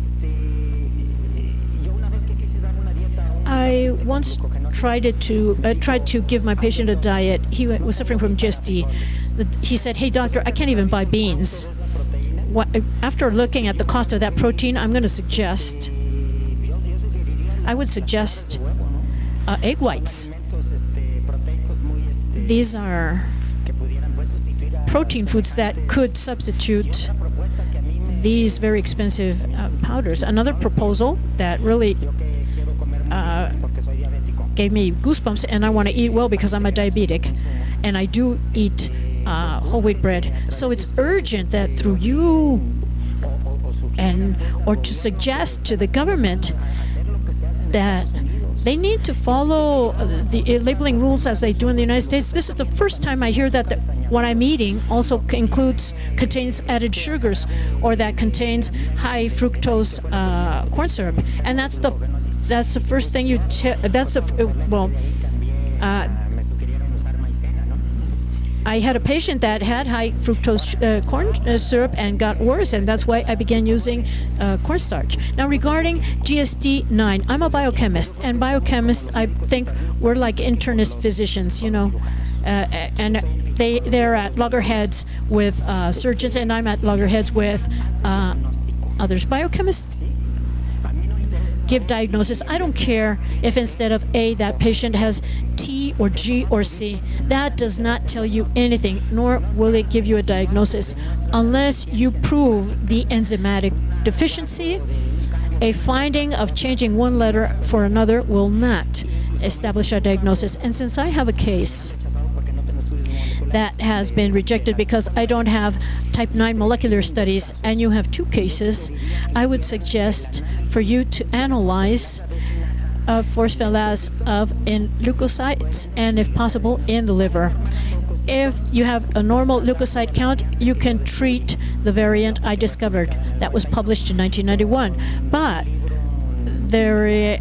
I once tried it to uh, tried to give my patient a diet. He was suffering from G S D. He said, "Hey doctor, I can't even buy beans." What, after looking at the cost of that protein, I'm going to suggest. I would suggest uh, egg whites. These are protein foods that could substitute these very expensive uh, powders. Another proposal that really Uh, gave me goosebumps, and I want to eat well because I'm a diabetic, and I do eat uh, whole wheat bread. So it's urgent that through you and or to suggest to the government that they need to follow the labeling rules as they do in the United States. This is the first time I hear that the, what I'm eating also includes, contains added sugars, or that contains high fructose uh, corn syrup. And that's the that's the first thing you, t that's the, well, uh, I had a patient that had high fructose uh, corn uh, syrup and got worse, and that's why I began using uh, cornstarch. Now, regarding G S D nine, I'm a biochemist, and biochemists, I think, we're like internist physicians, you know, uh, and they, they're at loggerheads with uh, surgeons, and I'm at loggerheads with uh, others. Biochemists give diagnosis. I don't care if instead of A, that patient has T or G or C. That does not tell you anything, nor will it give you a diagnosis. Unless you prove the enzymatic deficiency, a finding of changing one letter for another will not establish a diagnosis. And since I have a case that has been rejected because I don't have type nine molecular studies, and you have two cases, I would suggest for you to analyze uh, phosphorylates of in leukocytes, and if possible in the liver. If you have a normal leukocyte count, you can treat the variant I discovered. That was published in nineteen ninety-one. But there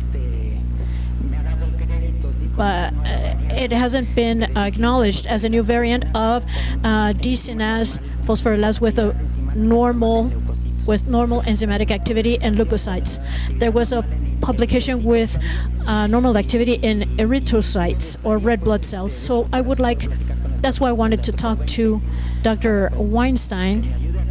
Uh, it hasn't been acknowledged as a new variant of uh, decinase phosphorylase with a normal, with normal enzymatic activity and leukocytes. There was a publication with uh, normal activity in erythrocytes or red blood cells. So I would like, that's why I wanted to talk to Doctor Weinstein.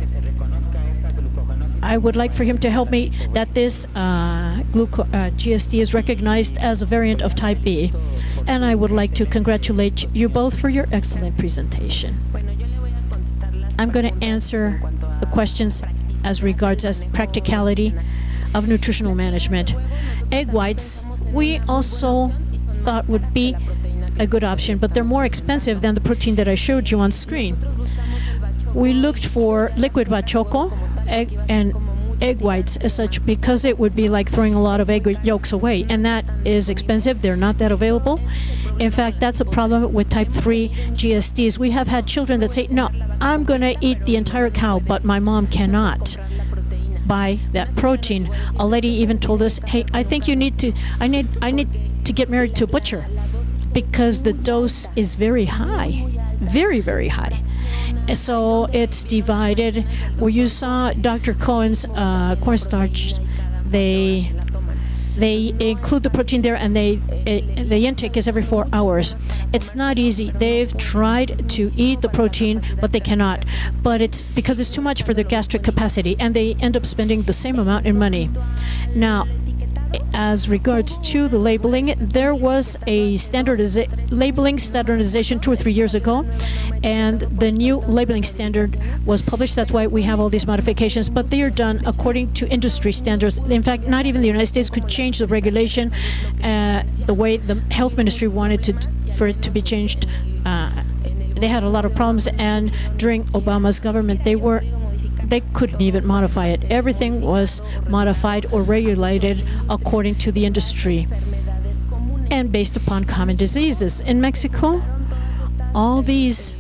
I would like for him to help me that this uh, uh, G S D is recognized as a variant of type B. And I would like to congratulate you both for your excellent presentation. I'm going to answer the questions as regards as practicality of nutritional management. Egg whites, we also thought would be a good option, but they're more expensive than the protein that I showed you on screen. We looked for liquid bachoco, egg and egg whites as such, because it would be like throwing a lot of egg yolks away, and that is expensive. They're not that available. In fact, that's a problem with type three G S Ds. We have had children that say, no, I'm going to eat the entire cow, but my mom cannot buy that protein. A lady even told us, hey, I think you need to, I need, I need to get married to a butcher because the dose is very high, very, very high. So it's divided. Where you saw Doctor Cohen's uh, cornstarch, they they include the protein there, and they it, the intake is every four hours. It's not easy. They've tried to eat the protein, but they cannot. But it's because it's too much for their gastric capacity, and they end up spending the same amount in money. Now, as regards to the labeling, there was a standardiza labeling standardization two or three years ago, and the new labeling standard was published. That's why we have all these modifications, but they are done according to industry standards. In fact, not even the United States could change the regulation uh, the way the health ministry wanted to for it to be changed. Uh, they had a lot of problems, and during Obama's government, they were they couldn't even modify it. Everything was modified or regulated according to the industry and based upon common diseases. In Mexico, all these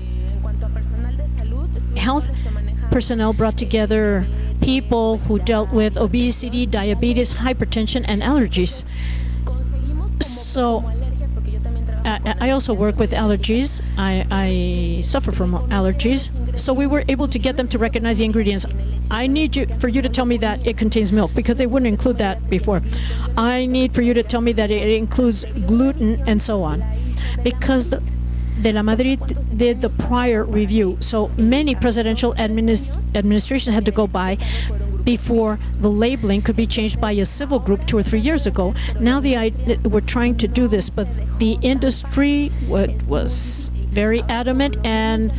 health personnel brought together people who dealt with obesity, diabetes, hypertension, and allergies. So Uh, I also work with allergies. I, I suffer from allergies. So we were able to get them to recognize the ingredients. I need you for you to tell me that it contains milk, because they wouldn't include that before. I need for you to tell me that it includes gluten and so on, because the, De La Madrid did the prior review. So many presidential administ administrations had to go by before the labeling could be changed by a civil group two or three years ago. Now the we're trying to do this, but the industry was very adamant, and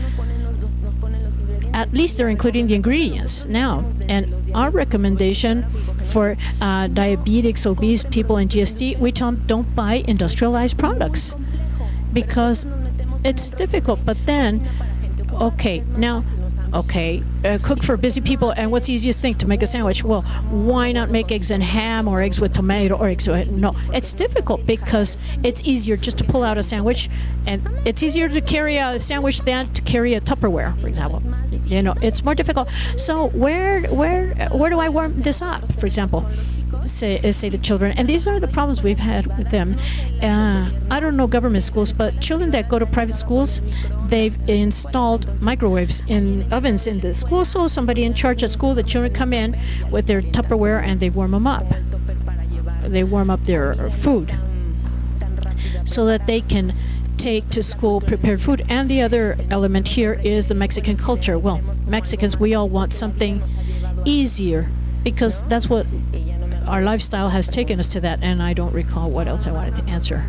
at least they're including the ingredients now. And our recommendation for uh, diabetics, obese people, and G S D, we tell them don't buy industrialized products because it's difficult. But then, okay, now Okay, uh, cook for busy people, and what's the easiest thing to make a sandwich? Well, why not make eggs and ham or eggs with tomato or eggs with, no, it's difficult because it's easier just to pull out a sandwich, and it's easier to carry a sandwich than to carry a Tupperware, for example. You know, it's more difficult. So where where where do I warm this up, for example? Say, say the children, and these are the problems we've had with them. Uh, I don't know government schools, but children that go to private schools, they've installed microwaves in ovens in the school, so somebody in charge at school, the children come in with their Tupperware and they warm them up. They warm up their food so that they can take to school prepared food. And the other element here is the Mexican culture. Well, Mexicans, we all want something easier because that's what our lifestyle has taken us to that, and I don't recall what else I wanted to answer.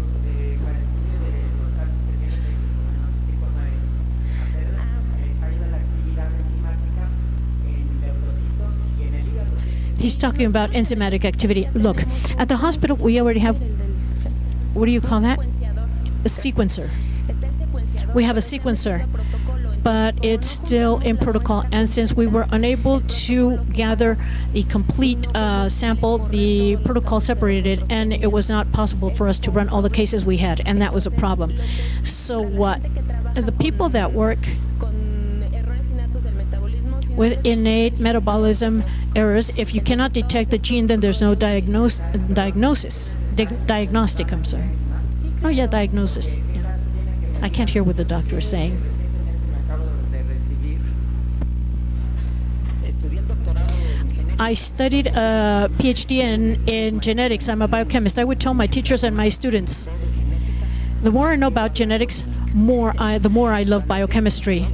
He's talking about enzymatic activity. Look, at the hospital we already have, what do you call that? A sequencer. We have a sequencer, but it's still in protocol. And since we were unable to gather the complete uh, sample, the protocol separated it, and it was not possible for us to run all the cases we had, and that was a problem. So what? The people that work with innate metabolism errors, if you cannot detect the gene, then there's no diagnose, diagnosis. Di diagnostic, I'm sorry. Oh yeah, diagnosis. Yeah. I can't hear what the doctor is saying. I studied a PhD in, in genetics. I'm a biochemist. I would tell my teachers and my students, the more I know about genetics, more I, the more I love biochemistry.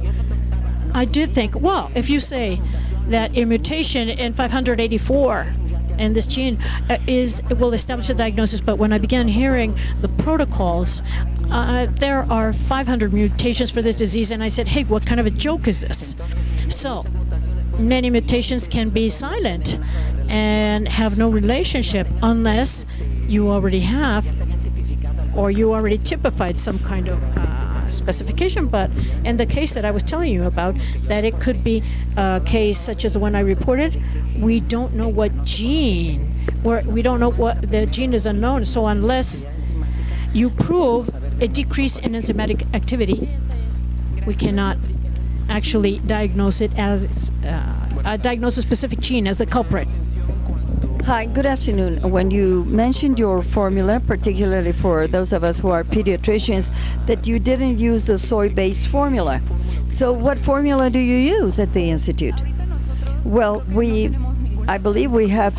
I did think, well, if you say that a mutation in five hundred eighty-four in this gene uh, is it will establish a diagnosis, but when I began hearing the protocols, uh, there are five hundred mutations for this disease, and I said, hey, what kind of a joke is this? So many mutations can be silent and have no relationship unless you already have or you already typified some kind of uh, specification. But in the case that I was telling you about, that it could be a case such as the one I reported, we don't know what gene, or we don't know what the gene is unknown. So unless you prove a decrease in enzymatic activity, we cannot actually diagnose it as uh, uh, diagnose a specific gene as the culprit. Hi, good afternoon. When you mentioned your formula, particularly for those of us who are pediatricians, that you didn't use the soy-based formula. So what formula do you use at the Institute? Well, we, I believe we have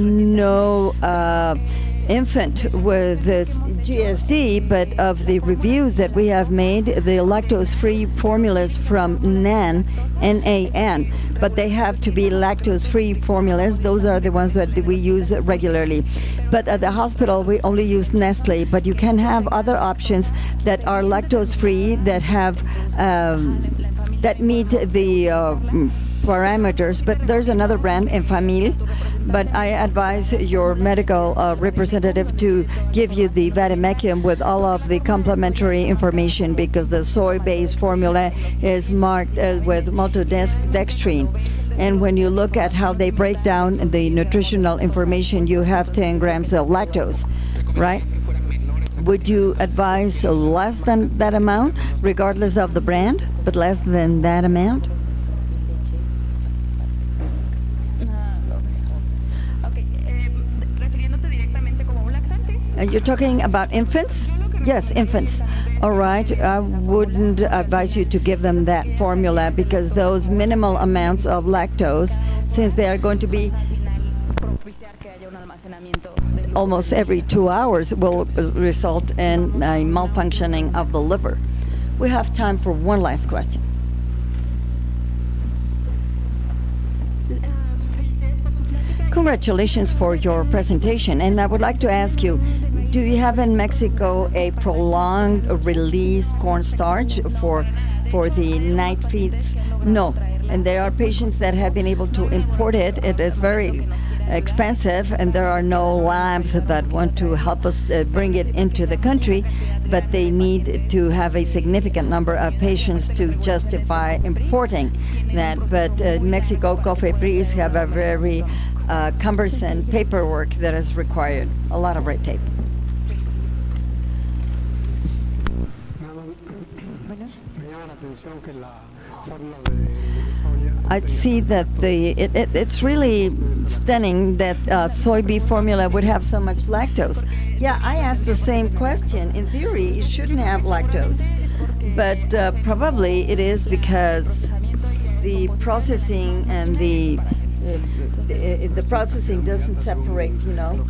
no uh, infant with the G S D, but of the reviews that we have made, the lactose-free formulas from N A N, N A N, but they have to be lactose-free formulas. Those are the ones that we use regularly. But at the hospital, we only use Nestle, but you can have other options that are lactose-free, that have, um, that meet the uh, parameters. But there's another brand, Enfamil, but I advise your medical uh, representative to give you the vademecum with all of the complementary information, because the soy-based formula is marked uh, with maltodextrin. And when you look at how they break down the nutritional information, you have ten grams of lactose, right? Would you advise less than that amount, regardless of the brand, but less than that amount? Uh, you're talking about infants? Yes, infants. All right. I wouldn't advise you to give them that formula, because those minimal amounts of lactose, since they are going to be almost every two hours, will result in a malfunctioning of the liver. We have time for one last question. Congratulations for your presentation, and I would like to ask you, do you have in Mexico a prolonged release cornstarch for for the night feeds? No, and there are patients that have been able to import it. It is very expensive, and there are no labs that want to help us uh, bring it into the country. but they need to have a significant number of patients to justify importing that. But uh, Mexico, COFEPRIS have a very uh, cumbersome paperwork that is required, a lot of red tape. I see that the it, it, it's really stunning that uh, soy beef formula would have so much lactose. Yeah, I asked the same question. In theory, it shouldn't have lactose, but uh, probably it is because the processing and the, uh, the the processing doesn't separate, you know.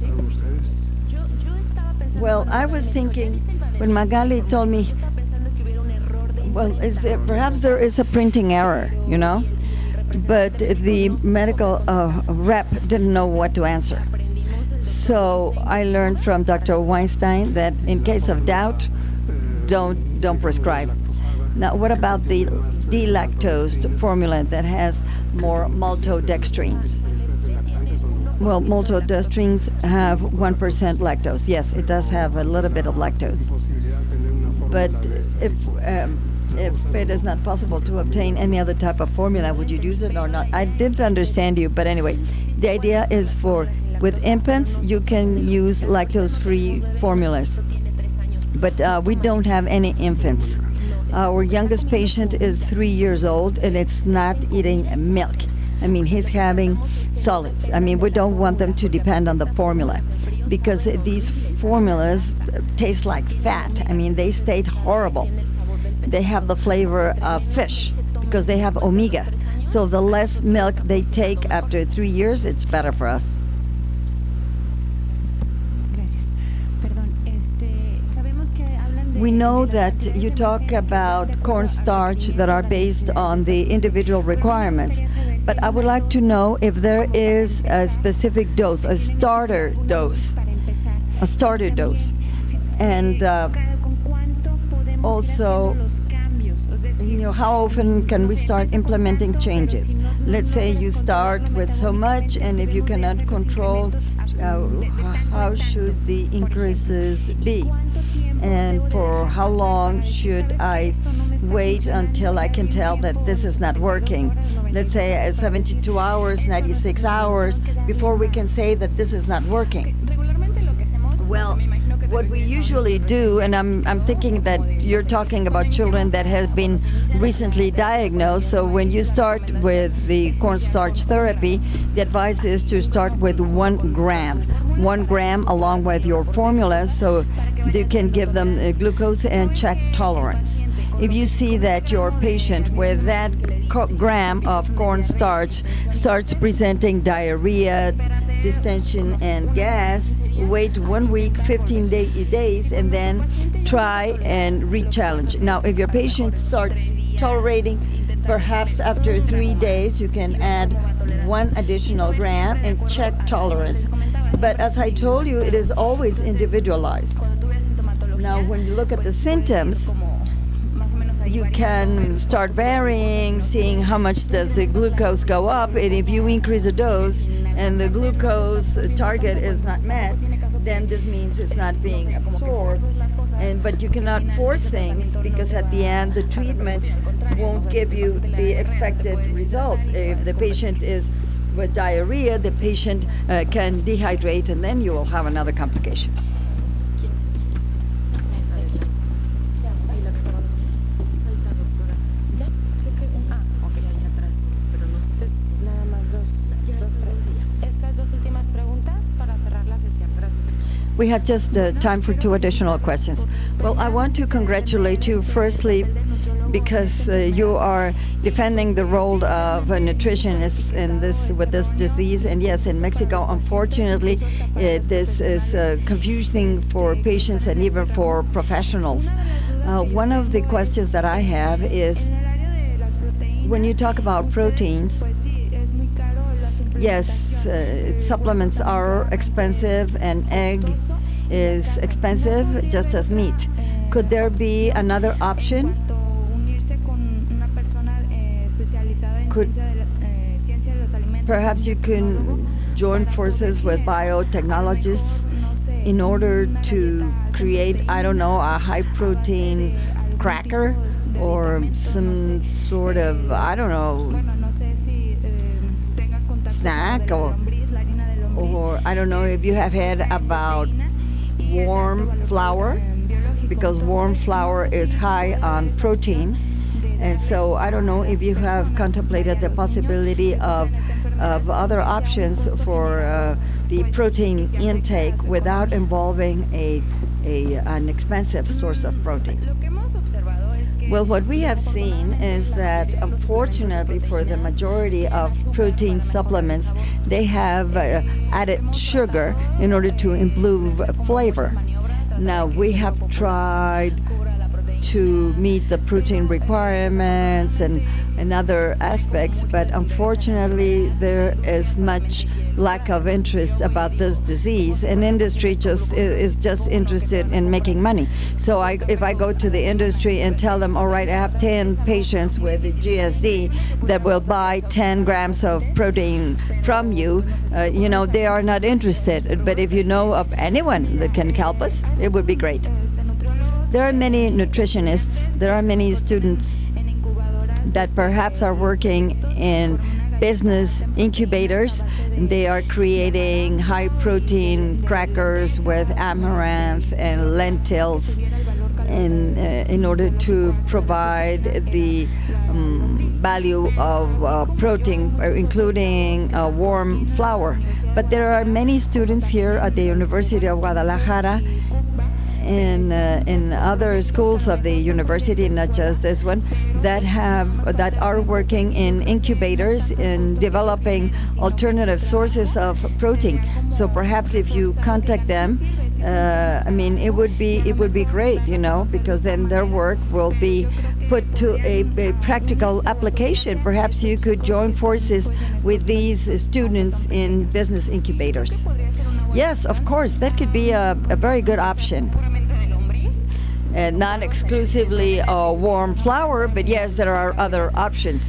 Well, I was thinking when Magali told me, well, is there, perhaps there is a printing error, you know, but the medical uh, rep didn't know what to answer. So I learned from Doctor Weinstein that in case of doubt, don't don't prescribe. Now, what about the delactosed formula that has more maltodextrins? Well, maltodextrins have one percent lactose. Yes, it does have a little bit of lactose. But if um, if it is not possible to obtain any other type of formula, would you use it or not? I didn't understand you, but anyway, the idea is for, with infants, you can use lactose-free formulas. But uh, we don't have any infants. Our youngest patient is three years old, and it's not eating milk. I mean, he's having solids. I mean, we don't want them to depend on the formula, because these formulas taste like fat. I mean, they taste horrible. They have the flavor of fish because they have omega. So the less milk they take after three years, it's better for us. We know that you talk about cornstarch that are based on the individual requirements, but I would like to know if there is a specific dose, a starter dose, a starter dose, and uh, also, you know, how often can we start implementing changes? Let's say you start with so much, and if you cannot control, uh, how should the increases be? And for how long should I wait until I can tell that this is not working? Let's say uh, seventy-two hours, ninety-six hours, before we can say that this is not working. Well, what we usually do, and I'm, I'm thinking that you're talking about children that have been recently diagnosed, so when you start with the cornstarch therapy, the advice is to start with one gram, one gram along with your formula, so you can give them uh, glucose and check tolerance. If you see that your patient with that gram of cornstarch starts presenting diarrhea, distension, and gas, wait one week, fifteen day, days, and then try and re-challenge. Now, if your patient starts tolerating, perhaps after three days, you can add one additional gram and check tolerance. But as I told you, it is always individualized. Now, when you look at the symptoms, you can start varying, seeing how much does the glucose go up, and if you increase the dose and the glucose target is not met, then this means it's not being absorbed. And but you cannot force things, because at the end the treatment won't give you the expected results. If the patient is with diarrhea, the patient uh, can dehydrate, and then you will have another complication. We have just uh, time for two additional questions. Well, I want to congratulate you firstly because uh, you are defending the role of a nutritionist in this with this disease. And yes, in Mexico, unfortunately, uh, this is uh, confusing for patients and even for professionals. Uh, one of the questions that I have is, when you talk about proteins, yes, uh, supplements are expensive, and egg is expensive, just as meat. Could there be another option? Could perhaps you can join forces with biotechnologists in order to create, I don't know, a high protein cracker or some sort of, I don't know, snack, or or I don't know if you have heard about warm flour, because warm flour is high on protein. And so I don't know if you have contemplated the possibility of of other options for uh, the protein intake without involving a, a an expensive source of protein. Well, what we have seen is that, unfortunately, for the majority of protein supplements, they have uh, added sugar in order to improve flavor. Now, we have tried to meet the protein requirements and, and other aspects, but unfortunately there is much lack of interest about this disease, and industry just is just interested in making money. So I, if I go to the industry and tell them, all right, I have ten patients with G S D that will buy ten grams of protein from you, uh, you know, they are not interested. But if you know of anyone that can help us, it would be great. There are many nutritionists, there are many students that perhaps are working in business incubators. They are creating high protein crackers with amaranth and lentils in, uh, in order to provide the um, value of uh, protein, uh, including uh, warm flour. But there are many students here at the University of Guadalajara, in uh, in other schools of the university, not just this one, that have that are working in incubators in developing alternative sources of protein. So perhaps if you contact them, uh, I mean, it would be it would be great, you know, because then their work will be put to a, a practical application. Perhaps you could join forces with these students in business incubators. Yes, of course, that could be a, a very good option. And not exclusively uh, warm flour, but yes, there are other options.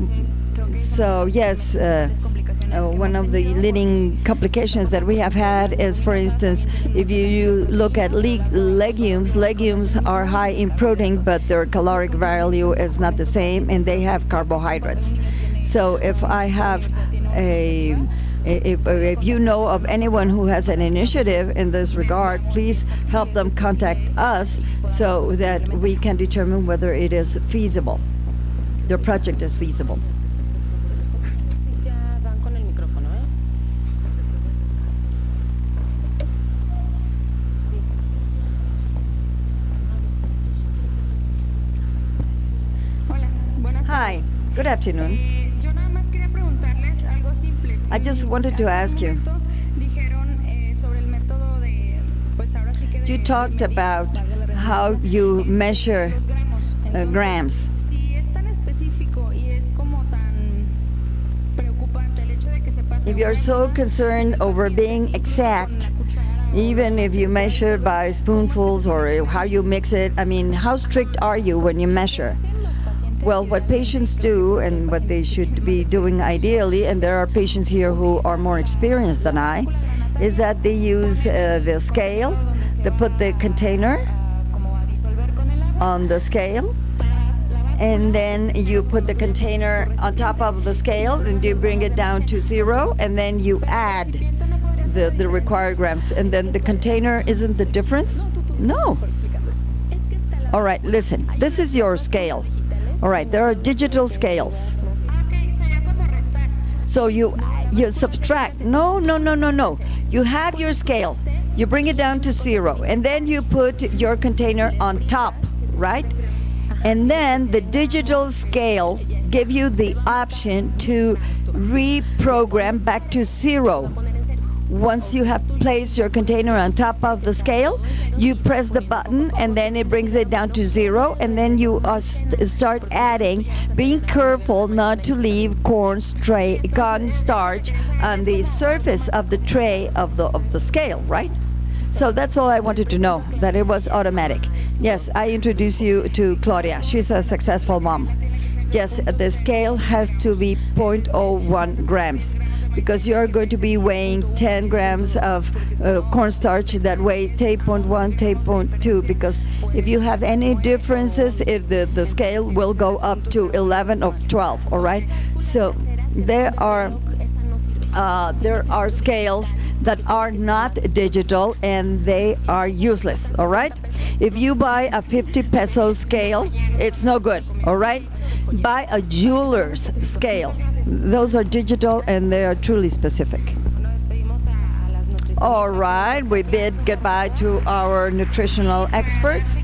So yes, uh, uh, one of the leading complications that we have had is, for instance, if you, you look at le legumes, legumes are high in protein, but their caloric value is not the same, and they have carbohydrates. So if I have a If, if you know of anyone who has an initiative in this regard, please help them contact us so that we can determine whether it is feasible, their project is feasible. Hi, good afternoon. I just wanted to ask you, you talked about how you measure uh, grams. If you're so concerned over being exact, even if you measure by spoonfuls or how you mix it, I mean, how strict are you when you measure? Well, what patients do and what they should be doing ideally, and there are patients here who are more experienced than I, is that they use uh, the scale. They put the container on the scale, and then you put the container on top of the scale, and you bring it down to zero, and then you add the, the required grams, and then the container isn't the difference? No. All right, listen, this is your scale. All right, there are digital scales. So you you subtract. No, no, no, no, no. You have your scale. You bring it down to zero, and then you put your container on top, right? And then the digital scales give you the option to reprogram back to zero. Once you have placed your container on top of the scale, you press the button and then it brings it down to zero, and then you uh, st start adding, being careful not to leave corn, tray, corn starch on the surface of the tray of the, of the scale, right? So that's all I wanted to know, that it was automatic. Yes, I introduce you to Claudia. She's a successful mom. Yes, the scale has to be zero point zero one grams. because you are going to be weighing ten grams of uh, cornstarch that weigh ten point one, ten point two, because if you have any differences, if the, the scale will go up to eleven or twelve, all right? So there are Uh, there are scales that are not digital and they are useless, all right? If you buy a fifty peso scale, it's no good, all right? Buy a jeweler's scale. Those are digital and they are truly specific. All right, we bid goodbye to our nutritional experts.